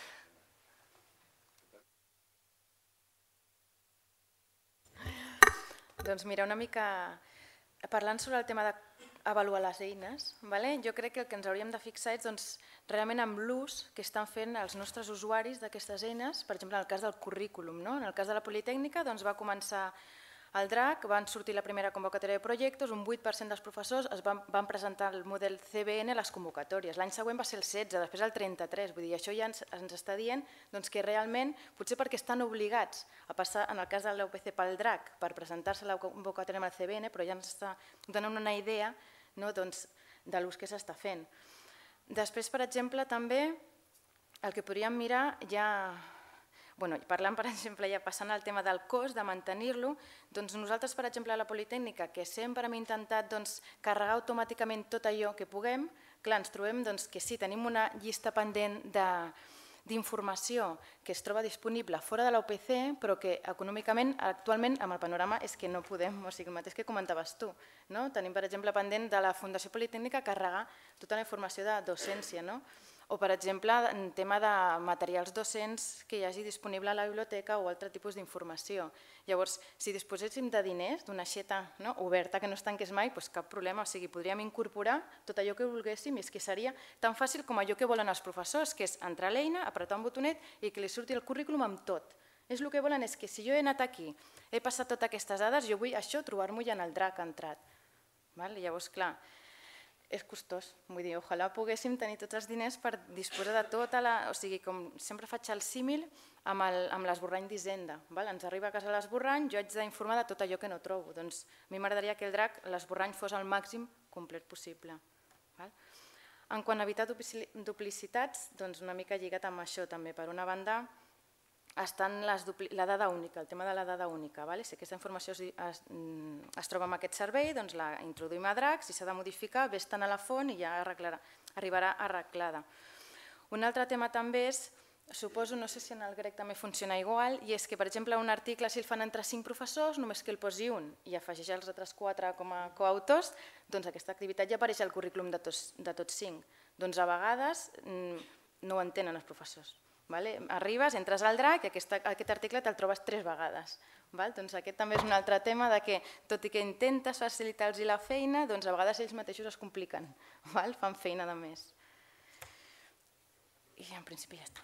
Doncs mira, una mica parlant sobre el tema d'avaluar les eines, jo crec que el que ens hauríem de fixar és realment amb l'ús que estan fent els nostres usuaris d'aquestes eines, per exemple, en el cas del currículum. En el cas de la Politècnica va començar el DRAC, van sortir la primera convocatòria de projectes, un vuit per cent dels professors van presentar el model C B N a les convocatòries. L'any següent va ser el setze, després el trenta-tres. Vull dir, això ja ens està dient que realment, potser perquè estan obligats a passar, en el cas de l'U P C pel DRAC, per presentar-se a la convocatòria amb el C B N, però ja ens està donant una idea de l'ús que s'està fent. Després, per exemple, també el que podríem mirar ja... Parlant, per exemple, ja passant al tema del cost, de mantenir-lo, doncs nosaltres, per exemple, a la Politècnica, que sempre hem intentat carregar automàticament tot allò que puguem, clar, ens trobem que sí, tenim una llista pendent d'informació que es troba disponible fora de la U P C, però que econòmicament, actualment, amb el panorama, és que no podem, o sigui, el mateix que comentaves tu. Tenim, per exemple, pendent de la Fundació Politècnica carregar tota la informació de docència, O, per exemple, en tema de materials docents que hi hagi disponible a la biblioteca o altre tipus d'informació. Llavors, si disposéssim de diners, d'una aixeta oberta que no es tanqués mai, doncs cap problema. O sigui, podríem incorporar tot allò que volguéssim i és que seria tan fàcil com allò que volen els professors, que és entrar a l'eina, apretar un botonet i que li surti el currículum amb tot. És el que volen és que si jo he anat aquí, he passat totes aquestes dades, jo vull això trobar-m'ho ja en el drac entrat. Llavors, clar, és costós. Vull dir, ojalà poguéssim tenir tots els diners per disposar de tota la... O sigui, com sempre faig el símil amb l'esborrany d'Hisenda. Ens arriba a casa l'esborrany, jo haig d'informar de tot allò que no trobo. Doncs a mi m'agradaria que el drac, l'esborrany fos el màxim complet possible. En quant a evitar duplicitats, doncs una mica lligat amb això també. Per una banda, està la dada única, el tema de la dada única. Si aquesta informació es troba en aquest servei, doncs la introduïm a drac, si s'ha de modificar, ves-te'n a la font i ja arribarà arreglada. Un altre tema també és, suposo, no sé si en el grec també funciona igual, i és que, per exemple, un article, si el fan entre cinc professors, només que el posi un i afegeix els altres quatre com a coautors, doncs aquesta activitat ja apareix al currículum de tots cinc. Doncs a vegades no ho entenen els professors. Arribes, entres al drac i aquest article te'l trobes tres vegades. Doncs aquest també és un altre tema que, tot i que intentes facilitar-los la feina, a vegades ells mateixos es compliquen, fan feina de més. I en principi ja està.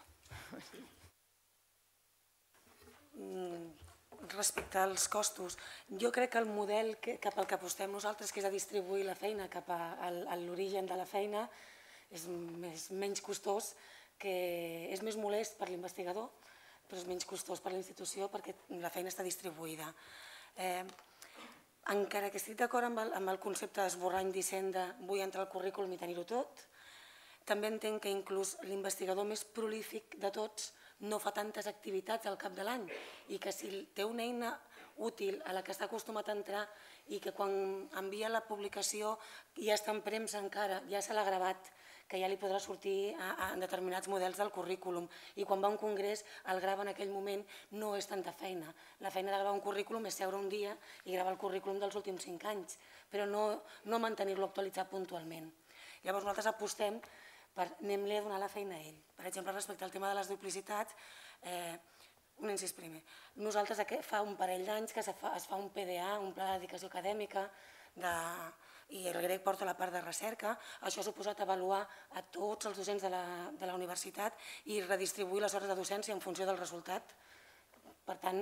Respecte als costos, jo crec que el model cap al que apostem nosaltres, que és a distribuir la feina cap a l'origen de la feina, és menys costós, que és més molest per l'investigador, però és menys costós per la institució perquè la feina està distribuïda. Encara que estic d'acord amb el concepte d'esborrany d'Hisenda, vull entrar al currículum i tenir-ho tot, també entenc que inclús l'investigador més prolífic de tots no fa tantes activitats al cap de l'any i que si té una eina útil a la que està acostumat a entrar i que quan envia la publicació ja està en premsa encara, ja se l'ha gravat, que ja li podrà sortir en determinats models del currículum i quan va a un congrés el grava en aquell moment, no és tanta feina. La feina de gravar un currículum és seure un dia i gravar el currículum dels últims cinc anys, però no mantenir-lo actualitzat puntualment. Llavors nosaltres apostem per anem-li a donar la feina a ell. Per exemple, respecte al tema de les duplicitats, un incís primer. Nosaltres fa un parell d'anys que es fa un P D A, un pla de dedicació acadèmica, i el grec porta la part de recerca. Això ha suposat avaluar a tots els docents de la universitat i redistribuir les hores de docència en funció del resultat. Per tant,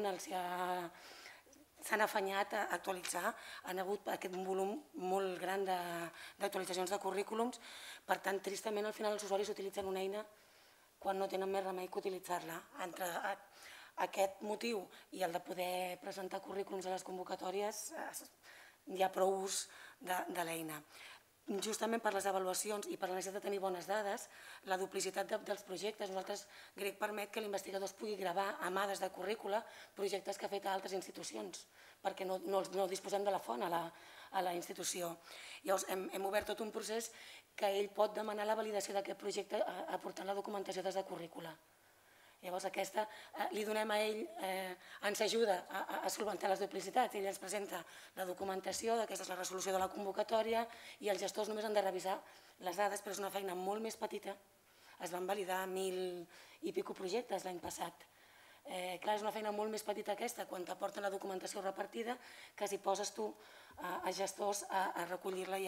s'han afanyat a actualitzar, han hagut aquest volum molt gran d'actualitzacions de currículums. Per tant, tristament, al final els usuaris utilitzen una eina quan no tenen més remei que utilitzar-la. Entre aquest motiu i el de poder presentar currículums a les convocatòries, hi ha prou ús de l'eina. Justament per les avaluacions i per la necessitat de tenir bones dades, la duplicitat dels projectes, nosaltres grec permet que l'investigador es pugui gravar a mà des de currícula projectes que ha fet a altres institucions, perquè no disposem de la font a la institució. Llavors hem obert tot un procés que ell pot demanar la validació d'aquest projecte aportant la documentació des de currícula. Llavors aquesta li donem a ell, ens ajuda a solventar les duplicitats, ell ens presenta la documentació, aquesta és la resolució de la convocatòria i els gestors només han de revisar les dades, però és una feina molt més petita, es van validar mil i pico projectes l'any passat. Clar, és una feina molt més petita aquesta quan t'aporten la documentació repartida que si poses tu a gestors a recollir-la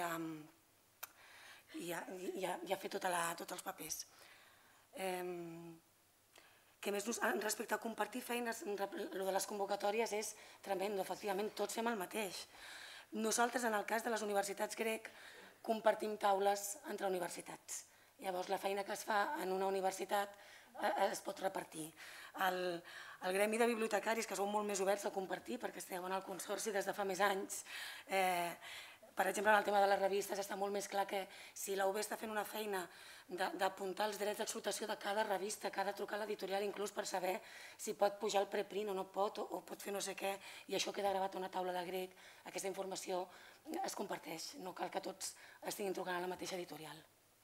i a fer tots els papers. Respecte a compartir feines, el de les convocatòries és tremendo, efectivament, tots fem el mateix. Nosaltres, en el cas de les universitats grec, compartim taules entre universitats. Llavors, la feina que es fa en una universitat es pot repartir. El gremi de bibliotecaris, que són molt més oberts a compartir, perquè esteu en el consorci des de fa més anys, per exemple, en el tema de les revistes està molt més clar que si la U B està fent una feina d'apuntar els drets d'explotació de cada revista, que ha de trucar a l'editorial inclús per saber si pot pujar el preprint o no pot, o pot fer no sé què, i això queda gravat a una taula de grec, aquesta informació es comparteix, no cal que tots estiguin trucant a la mateixa editorial.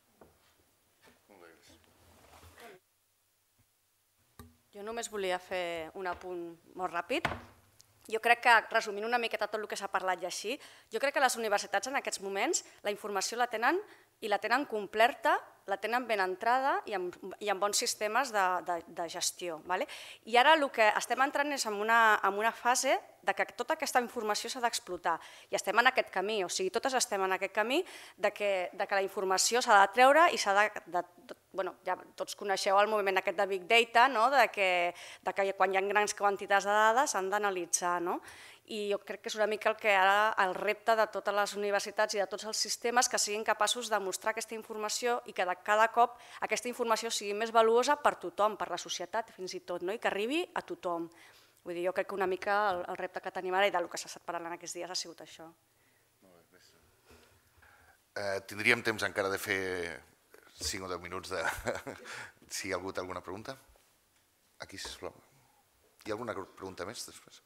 Jo només volia fer un apunt molt ràpid. Jo crec que, resumint una miqueta tot el que s'ha parlat i així, jo crec que les universitats en aquests moments la informació la tenen i la tenen completa, la tenen ben entrada i amb, i amb bons sistemes de, de, de gestió. Vale? I ara el que estem entrant és en una, en una fase de que tota aquesta informació s'ha d'explotar i estem en aquest camí, o sigui, totes estem en aquest camí de que, de que la informació s'ha de treure i s'ha de, de, de bueno, ja tots coneixeu el moviment aquest de Big Data, no? de, que, de que quan hi ha grans quantitats de dades s'han d'analitzar. No? I jo crec que és una mica el que ara el repte de totes les universitats i de tots els sistemes que siguin capaços de mostrar aquesta informació i que de cada cop aquesta informació sigui més valuosa per tothom, per la societat fins i tot, no? I que arribi a tothom. Vull dir, jo crec que una mica el, el repte que tenim ara i del que s'ha estat parlant aquests dies ha sigut això. Eh, tindríem temps encara de fer cinc o deu minuts de... si hi ha hagut alguna pregunta. Aquí, sisplau. Hi ha alguna pregunta més després?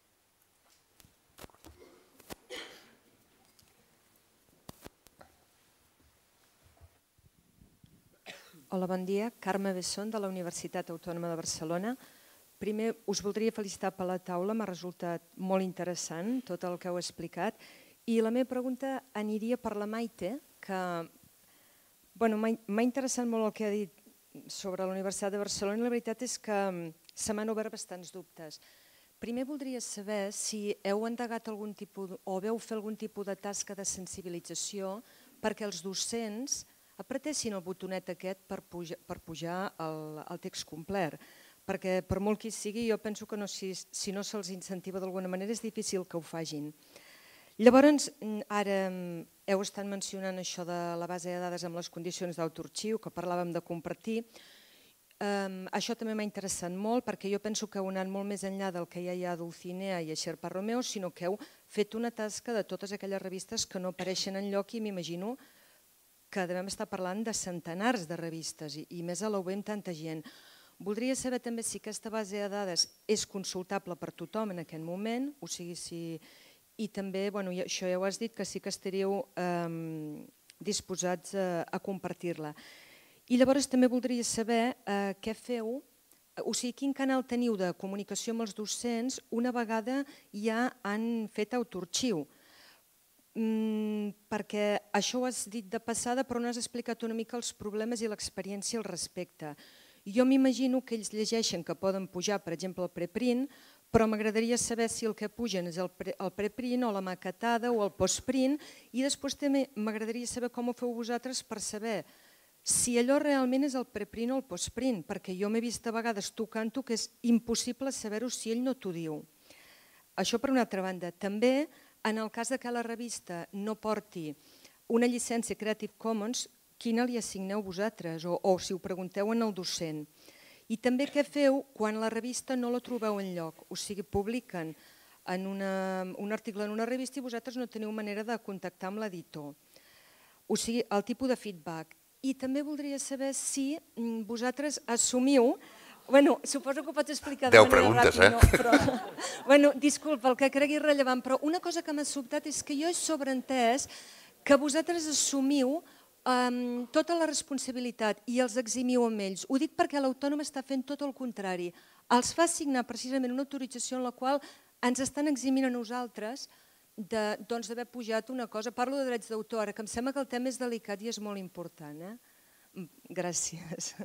Hola, bon dia. Carme Besson, de la Universitat Autònoma de Barcelona. Primer, us voldria felicitar per la taula, m'ha resultat molt interessant tot el que heu explicat. I la meva pregunta aniria per la Maite, que bueno, m'ha interessat molt el que ha dit sobre la Universitat de Barcelona i la veritat és que se m'han obert bastants dubtes. Primer voldria saber si heu endegat algun tipus o veu fer algun tipus de tasca de sensibilització perquè els docents apretessin el botonet aquest per pujar, per pujar el, el text complet, perquè per molt que hi sigui jo penso que no, si, si no se'ls incentiva d'alguna manera és difícil que ho facin. Llavors, ara heu estat mencionant això de la base de dades amb les condicions d'autoarxiu, que parlàvem de compartir. Um, això també m'ha interessat molt perquè jo penso que heu anat molt més enllà del que ja hi ha d'Ulcinea i a Xerpa Romeo, sinó que heu fet una tasca de totes aquelles revistes que no apareixen enlloc i m'imagino que devem estar parlant de centenars de revistes i, i més a l'U B amb tanta gent. Voldria saber també si aquesta base de dades és consultable per tothom en aquest moment, o sigui, si... i també, bueno, això ja ho has dit, que sí que estaríeu eh, disposats a, a compartir-la. I llavors també voldria saber eh, què feu, o sigui, quin canal teniu de comunicació amb els docents una vegada ja han fet autoarxiu. Mm, perquè això ho has dit de passada però no has explicat una mica els problemes i l'experiència al respecte. Jo m'imagino que ells llegeixen que poden pujar, per exemple, el preprint, però m'agradaria saber si el que pugen és el, pre, el preprint o la maquetada o el postprint i després també m'agradaria saber com ho feu vosaltres per saber si allò realment és el preprint o el postprint, perquè jo m'he vist a vegades tocant-ho que és impossible saber-ho si ell no t'ho diu. Això per una altra banda. També en el cas que la revista no porti una llicència Creative Commons, quina li assigneu vosaltres o, o si ho pregunteu en el docent? I també què feu quan la revista no la trobeu enlloc? O sigui, publiquen en una, un article en una revista i vosaltres no teniu manera de contactar amb l'editor. O sigui, el tipus de feedback. I també voldria saber si vosaltres assumiu... Bueno, suposo que ho pots explicar de manera ràpida. Deu preguntes, eh? Però, bueno, disculpa, el que cregui rellevant, però una cosa que m'ha sobtat és que jo he sobreentès que vosaltres assumiu um, tota la responsabilitat i els eximiu amb ells. Ho dic perquè l'autònom està fent tot el contrari. Els fa signar precisament una autorització en la qual ens estan eximint a nosaltres d'haver doncs, pujat una cosa. Parlo de drets d'autor, que em sembla que el tema és delicat i és molt important. Eh? Gràcies.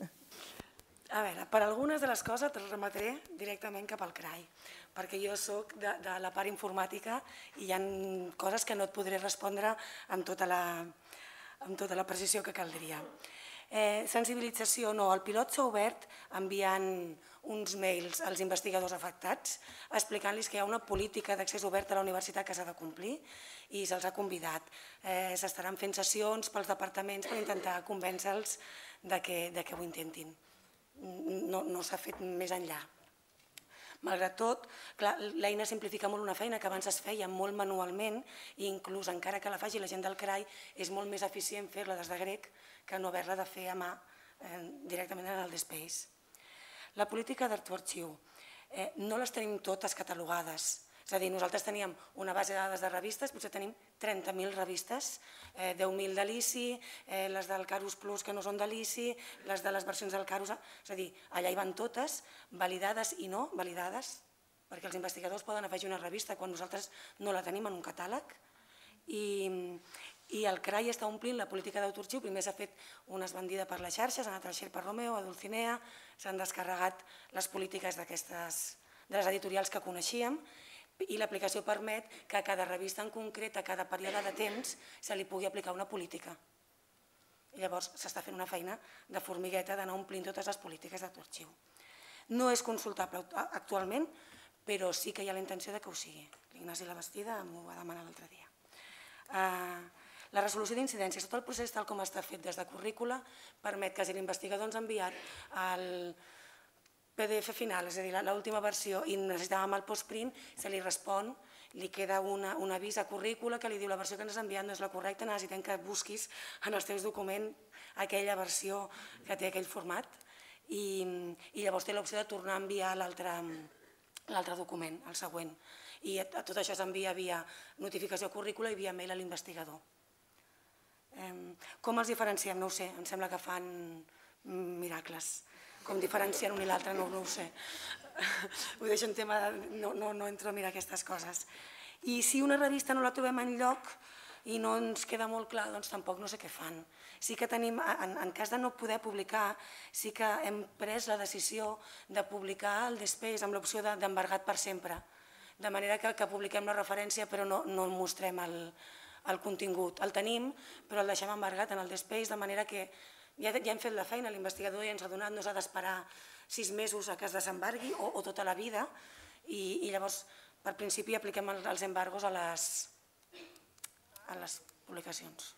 A veure, per algunes de les coses te'ls remetré directament cap al C R A I, perquè jo soc de, de la part informàtica i hi ha coses que no et podré respondre amb tota la, amb tota la precisió que caldria. Eh, sensibilització, no, el pilot s'ha obert enviant uns mails als investigadors afectats explicant-los que hi ha una política d'accés obert a la universitat que s'ha de complir i se'ls ha convidat. Eh, S'estaran fent sessions pels departaments per intentar convèncer-los de que, de que ho intentin. No, no s'ha fet més enllà. Malgrat tot, l'eina simplifica molt una feina que abans es feia molt manualment i inclús encara que la faci la gent del C R A I és molt més eficient fer-la des de grec que no haver-la de fer a mà eh, directament en el DSpace. La política d'arxiu, eh, no les tenim totes catalogades. És a dir, nosaltres teníem una base de dades de revistes, potser tenim trenta mil revistes, eh, deu mil de l'I C I, eh, les del Carus Plus que no són de l'I C I, les de les versions del Carus... És a dir, allà hi van totes, validades i no validades, perquè els investigadors poden afegir una revista quan nosaltres no la tenim en un catàleg. I, I el C R A I està omplint la política d'autoarxiu. Primer s'ha fet una esbandida per les xarxes, ha anat al Xerpa Romeo, a Dulcinea, s'han descarregat les polítiques d'aquestes, de les editorials que coneixíem, i l'aplicació permet que a cada revista en concret, a cada període de temps, se li pugui aplicar una política. I llavors s'està fent una feina de formigueta d'anar omplint totes les polítiques d'autoarxiu. No és consultable actualment, però sí que hi ha la intenció que ho sigui. L'Ignasi Labastida m'ho va demanar l'altre dia. La resolució d'incidències, tot el procés tal com està fet des de currícula, permet que si l'investigador ens ha enviat el P D F final, és a dir, l'última versió, i necessitàvem el postprint, se li respon, li queda un avís a currícula que li diu la versió que ens has enviat no és la correcta, necessitem que busquis en els teus documents aquella versió que té aquell format, i llavors té l'opció de tornar a enviar l'altre document, el següent. I tot això s'envia via notificació currícula i via mail a l'investigador. Com els diferenciem? No ho sé, em sembla que fan miracles. Com diferencien un i l'altre no ho sé. Ho deixo en tema, no entro a mirar aquestes coses. I si una revista no la trobem enlloc i no ens queda molt clar, doncs tampoc no sé què fan. Sí que tenim, en cas de no poder publicar, sí que hem pres la decisió de publicar el Despace amb l'opció d'embargat per sempre. De manera que publiquem la referència però no mostrem el contingut. El tenim, però el deixem embargat en el Despace, de manera que ja hem fet la feina, l'investigador ja ens ha donat, no s'ha d'esperar sis mesos a que es desembargui o tota la vida, i llavors, per principi, apliquem els embargos a les publicacions.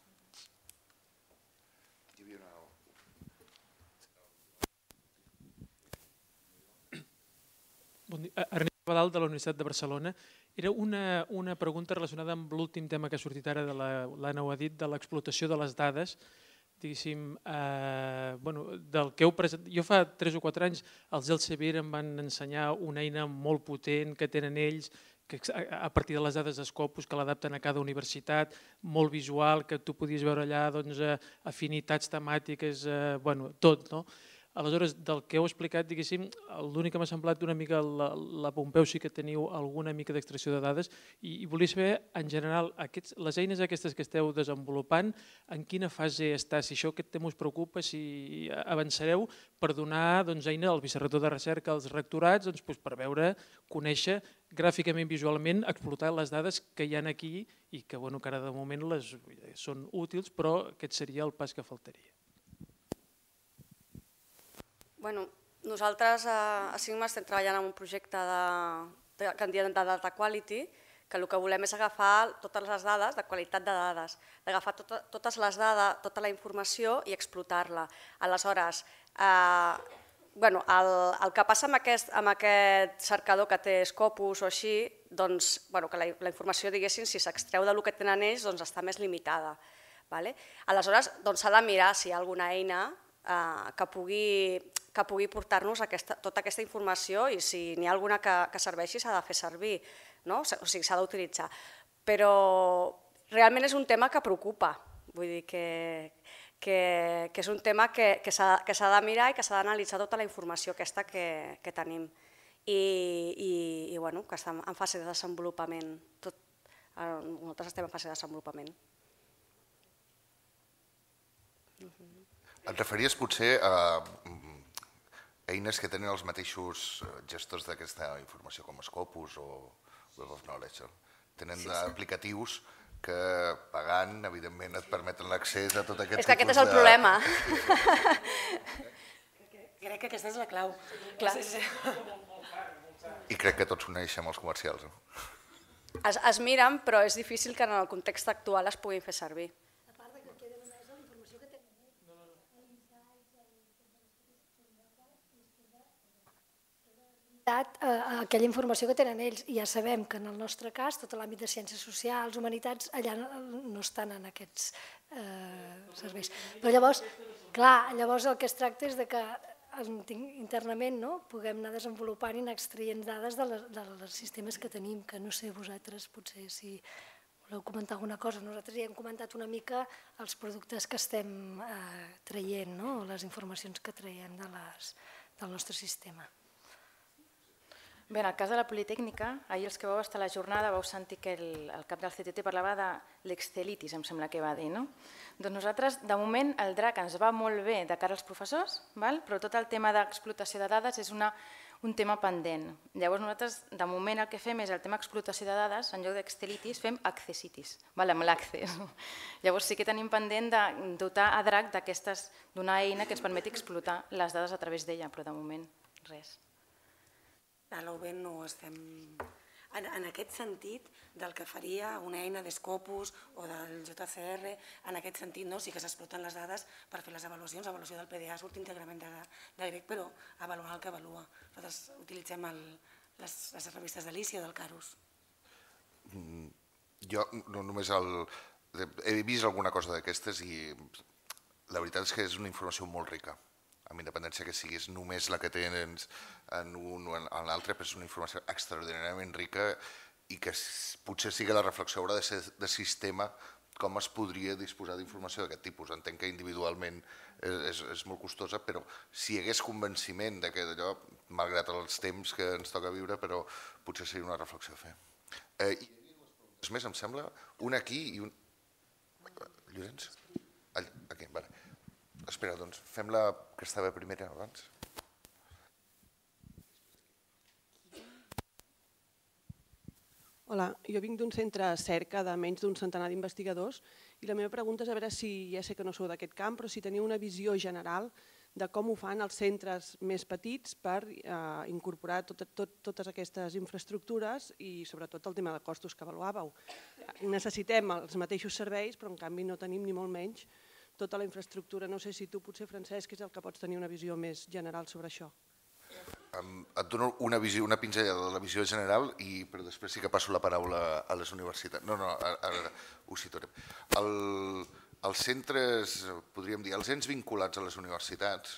Ernest Badal, de la Universitat de Barcelona. Era una pregunta relacionada amb l'últim tema que ha sortit ara, l'Anna ho ha dit, de l'explotació de les dades. Diguéssim, del que heu presentat... Jo fa tres o quatre anys els Elsevier em van ensenyar una eina molt potent que tenen ells, a partir de les dades d'Scopus, que l'adapten a cada universitat, molt visual, que tu podies veure allà afinitats temàtiques, tot, no? Aleshores, del que heu explicat, diguéssim, l'únic que m'ha semblat una mica, la Pompeu sí que teniu alguna mica d'extracció de dades, i volia saber, en general, les eines aquestes que esteu desenvolupant, en quina fase està, si això aquest tema us preocupa, si avançareu per donar eina al vicerrector de recerca, als rectorats, per veure, conèixer gràficament, visualment, explotar les dades que hi ha aquí i que ara de moment són útils, però aquest seria el pas que faltaria. Bueno, nosaltres a Sigma estem treballant en un projecte de candidat de data quality, que el que volem és agafar totes les dades, de qualitat de dades, d'agafar totes les dades, tota la informació i explotar-la. Aleshores, el que passa amb aquest cercador que té Scopus o així, doncs que la informació, diguéssim, si s'extreu del que tenen ells, està més limitada. Aleshores, s'ha de mirar si hi ha alguna eina que pugui portar-nos tota aquesta informació, i si n'hi ha alguna que serveixi s'ha de fer servir, o sigui, s'ha d'utilitzar. Però realment és un tema que preocupa, vull dir que és un tema que s'ha de mirar i que s'ha d'analitzar tota la informació aquesta que tenim i que està en fase de desenvolupament. Nosaltres estem en fase de desenvolupament. Et referies potser a eines que tenen els mateixos gestors d'aquesta informació, com Scopus o Web of Knowledge. Tenen aplicatius que pagant, evidentment, et permeten l'accés a tot aquest tipus de... És que aquest és el problema. Crec que aquesta és la clau. I crec que tots coneixem els comercials. Es miren, però és difícil que en el context actual es puguin fer servir. Aquella informació que tenen ells, i ja sabem que en el nostre cas tot l'àmbit de ciències socials, humanitats, allà no estan en aquests serveis. Però llavors, clar, llavors el que es tracta és que internament puguem anar desenvolupant i anar extraient dades dels sistemes que tenim, que no sé vosaltres potser si voleu comentar alguna cosa. Nosaltres ja hem comentat una mica els productes que estem traient, les informacions que traiem del nostre sistema. Bé, en el cas de la Politècnica, ahir els que vau estar a la jornada vau sentir que el, el cap del C T T parlava de l'excelitis, em sembla que va dir, no? Doncs nosaltres, de moment, el D R A C ens va molt bé de cara als professors, val? Però tot el tema d'explotació de dades és una, un tema pendent. Llavors nosaltres, de moment, el que fem és el tema explotació de dades, en lloc d'excelitis, fem accessitis, val? Amb l'accés. Llavors sí que tenim pendent de dotar a D R A C d'aquestes, d'una eina que ens permeti explotar les dades a través d'ella, però de moment, res. A l'U B no estem... En, en aquest sentit, del que faria una eina d'Scopus o del J C R, en aquest sentit no, sí que s'exploten les dades per fer les avaluacions, l'avaluació del P D A surt íntegrament de, de grec, però avaluar el que avalua. Nosaltres utilitzem el, les, les revistes d'Alicia o del Carus. Mm, jo no, només el, he vist alguna cosa d'aquestes i la veritat és que és una informació molt rica, amb independència que siguis només la que tens en un o en l'altre, però és una informació extraordinàriament rica i que potser sigui la reflexió haurà de ser de sistema com es podria disposar d'informació d'aquest tipus. Entenc que individualment és, és molt costosa, però si hi hagués convenciment de que d'allò, malgrat els temps que ens toca viure, però potser seria una reflexió a fer. Eh, I dues preguntes més, em sembla, una aquí i un... Llorenç? Aquí, vale. Espera, doncs fem la que estava primera abans. Hola, jo vinc d'un centre cerca de menys d'un centenar d'investigadors i la meva pregunta és a veure si, ja sé que no sou d'aquest camp, però si teniu una visió general de com ho fan els centres més petits per eh, incorporar tot, tot, totes aquestes infraestructures i sobretot el tema de costos que avaluàveu. Necessitem els mateixos serveis, però en canvi no tenim ni molt menys tota la infraestructura. No sé si tu, potser, Francesc, és el que pots tenir una visió més general sobre això. Um, et dono una, visió, una pinzellada de la visió general, i, però després sí que passo la paraula a les universitats. No, no, ara, ara ho citaré. El, els centres, podríem dir, els ens vinculats a les universitats,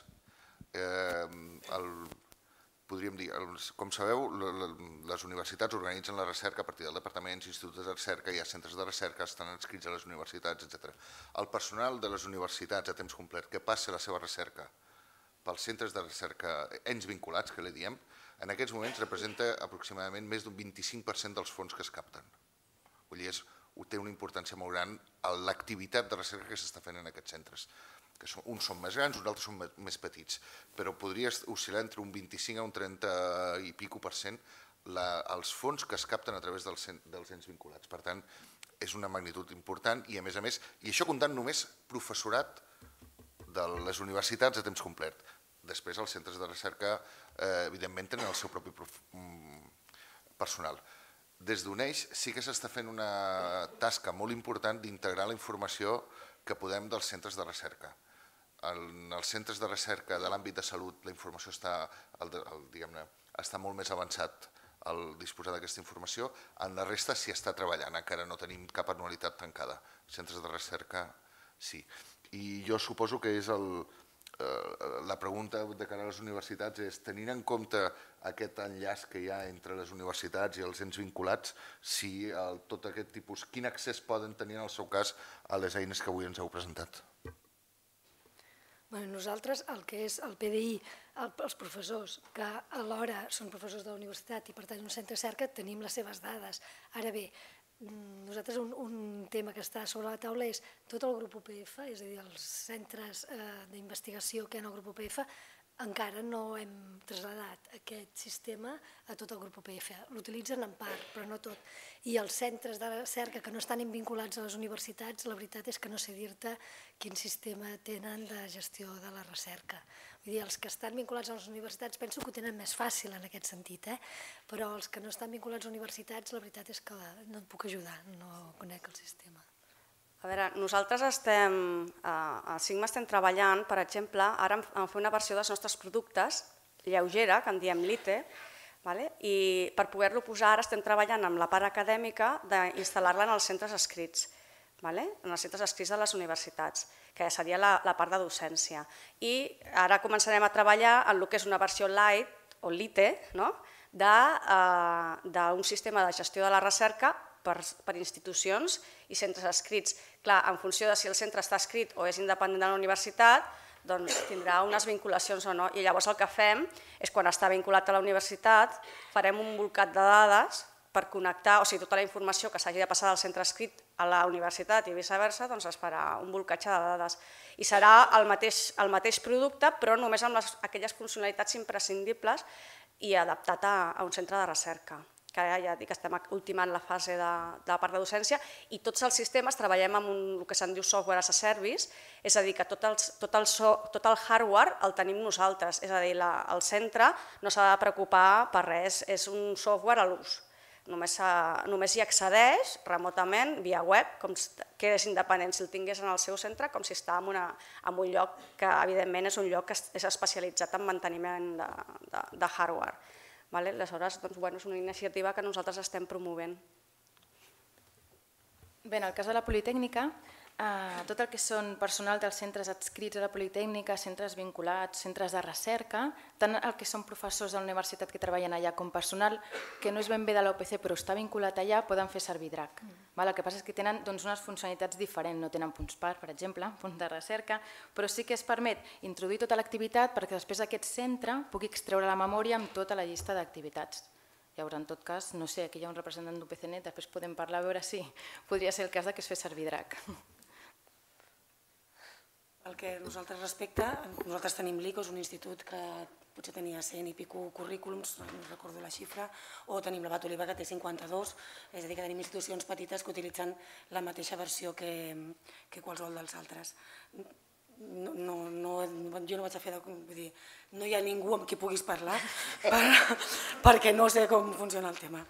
eh, el, podríem dir, els, com sabeu, les universitats organitzen la recerca a partir del departaments, instituts de recerca, hi ha centres de recerca, estan adscrits a les universitats, etcètera. El personal de les universitats a temps complet que passa la seva recerca pels centres de recerca ens vinculats, que li diem, en aquests moments representa aproximadament més d'un vint-i-cinc per cent dels fons que es capten. Vull dir, és, té una importància molt gran a l'activitat de recerca que s'està fent en aquests centres. Que són, uns són més grans, uns altres són més petits, però podria oscil·lar entre un vint-i-cinc a un trenta i pico per cent la, els fons que es capten a través dels, dels ens vinculats. Per tant, és una magnitud important i, a més a més, i això comptant només professorat de les universitats a temps complet. Després, els centres de recerca, eh, evidentment, tenen el seu propi prof... personal. Des d'U N E I X sí que s'està fent una tasca molt important d'integrar la informació que podem dels centres de recerca. En els centres de recerca de l'àmbit de salut la informació està, el, el, diguem-ne, està molt més avançat al disposar d'aquesta informació. En la resta s'hi està treballant, encara no tenim cap anualitat tancada. Centres de recerca, sí. I jo suposo que és el, eh, la pregunta de cara a les universitats és, tenint en compte aquest enllaç que hi ha entre les universitats i els ens vinculats, si el, tot aquest tipus, quin accés poden tenir en el seu cas a les eines que avui ens heu presentat? Bueno, nosaltres, el que és el P D I, el, els professors, que alhora són professors de la universitat i per tant un centre cerca, tenim les seves dades. Ara bé, nosaltres un, un tema que està sobre la taula és tot el grup U P F, és a dir, els centres eh, d'investigació que hi ha al grup U P F, encara no hem traslladat aquest sistema a tot el grup U P F. L'utilitzen en part, però no tot. I els centres de recerca que no estan vinculats a les universitats, la veritat és que no sé dir-te quin sistema tenen de gestió de la recerca. Vull dir, els que estan vinculats a les universitats penso que ho tenen més fàcil en aquest sentit, eh? Però els que no estan vinculats a universitats, la veritat és que no et puc ajudar, no conec el sistema. A veure, nosaltres estem, a Sigma estem treballant, per exemple, ara en fer una versió dels nostres productes, lleugera, que en diem Lite, i per poder-lo posar ara estem treballant amb la part acadèmica d'instal·lar-la en els centres escrits, en els centres escrits de les universitats, que seria la part de docència. I ara començarem a treballar en el que és una versió light, o Lite, d'un sistema de gestió de la recerca per institucions i centres escrits. Clar, en funció de si el centre està escrit o és independent de la universitat, tindrà unes vinculacions o no. I llavors el que fem és, quan està vinculat a la universitat, farem un bolcat de dades per connectar, o sigui, tota la informació que s'hagi de passar del centre escrit a la universitat i viceversa, doncs es farà un bolcatge de dades. I serà el mateix producte, però només amb aquelles funcionalitats imprescindibles i adaptat a un centre de recerca, que ja dic que estem ultimant la fase de la part de docència, i tots els sistemes treballem amb el que se'n diu software as a service, és a dir, que tot el hardware el tenim nosaltres, és a dir, el centre no s'ha de preocupar per res, és un software a l'ús. Només hi accedeix remotament, via web, que és independent si el tingués en el seu centre, com si està en un lloc que, evidentment, és un lloc que és especialitzat en manteniment de hardware. Aleshores, és una iniciativa que nosaltres estem promovent. Bé, en el cas de la Politècnica, tot el que són personal dels centres adscrits a la Politècnica, centres vinculats, centres de recerca, tant el que són professors de la universitat que treballen allà com personal que no és ben bé de l'O P C però està vinculat allà, poden fer servir DRAC. El que passa és que tenen unes funcionalitats diferents, no tenen punts par, per exemple, punts de recerca, però sí que es permet introduir tota l'activitat perquè després aquest centre pugui extreure la memòria amb tota la llista d'activitats. Llavors, en tot cas, no sé, aquí hi ha un representant d'U P C Net, després podem parlar a veure si podria ser el cas que es fes servir DRAC. El que nosaltres respecta, nosaltres tenim l'I C O, és un institut que potser tenia cent i pico currículums, no recordo la xifra, o tenim la Bat Oliva que té cinquanta-dos, és a dir, que tenim institucions petites que utilitzen la mateixa versió que qualsevol dels altres. Jo no vaig a fer de... Vull dir, no hi ha ningú amb qui puguis parlar perquè no sé com funciona el tema.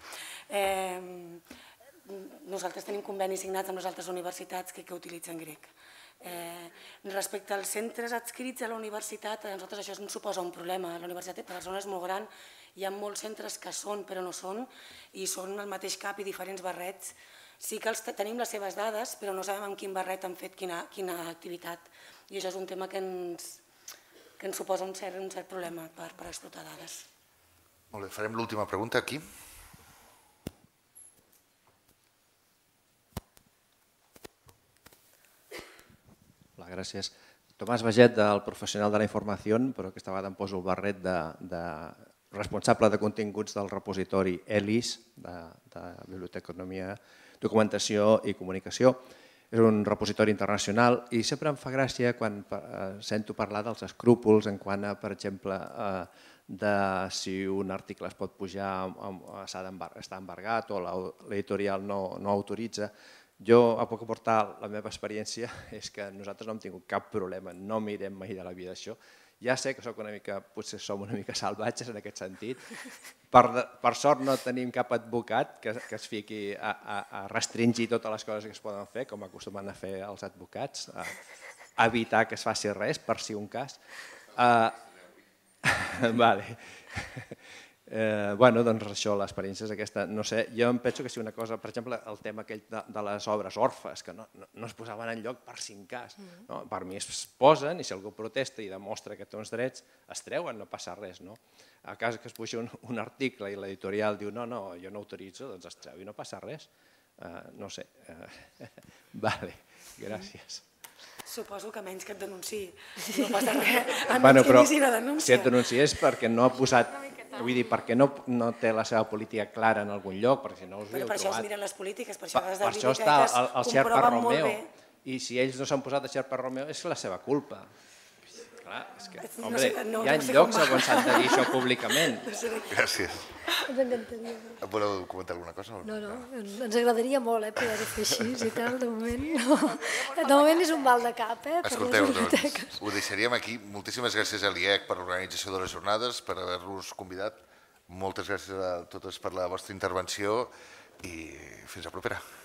Nosaltres tenim convenis signats amb les altres universitats que utilitzen grec. Respecte als centres adscrits a la universitat, a nosaltres això ens suposa un problema. La Universitat de Barcelona és molt gran, hi ha molts centres que són però no són i són el mateix cap i diferents barrets. Sí que tenim les seves dades, però no sabem amb quin barret han fet quina activitat. I això és un tema que ens suposa un cert problema per explotar dades. Molt bé, farem l'última pregunta aquí. Hola, gràcies. Tomàs Baget, del Professional de la Informació, però aquesta vegada em poso el barret de responsable de continguts del repositori E L I S, de Biblioteconomia, Documentació i Comunicació. És un repositori internacional i sempre em fa gràcia quan sento parlar dels escrúpols en quant a, per exemple, de si un article es pot pujar, està embargat o l'editorial no autoritza. Jo, a poc aportar la meva experiència, és que nosaltres no hem tingut cap problema, no mirem mai de la vida això. Ja sé que soc una mica, potser som una mica salvatges en aquest sentit. Per sort no tenim cap advocat que es fiqui a restringir totes les coses que es poden fer, com acostumen a fer els advocats, a evitar que es faci res, per si un cas. Vale. Bueno, doncs això, l'experiència és aquesta. No sé, jo em penso que si una cosa, per exemple, el tema aquell de les obres orfes, que no es posaven enlloc per si en cas. Per mi es posen i si algú protesta i demostra que té uns drets, es treuen, no passa res. A cas que es puja un article i l'editorial diu no, no, jo no autoritzo, doncs es treu i no passa res. No sé. Vale, gràcies. Suposo que menys que et denunciï. No passa res. Bueno, però si et denunciés perquè no ha posat... Vull dir, perquè no té la seva política clara en algun lloc, perquè si no us ho heu trobat. Per això es miren les polítiques, per això les per això està el Sherpa Romeo. I si ells no s'han posat a Sherpa Romeo és la seva culpa. Clar, és que, home, hi ha llocs on s'han de dir això públicament. Gràcies. Ens encantaria. Voleu comentar alguna cosa? No, no, ens agradaria molt poder-ho fer així i tal, de moment no. De moment és un mal de cap, eh? Escolteu, doncs, ho deixaríem aquí. Moltíssimes gràcies a l'I E C per l'organització de les jornades, per haver-vos convidat. Moltes gràcies a totes per la vostra intervenció i fins a propera.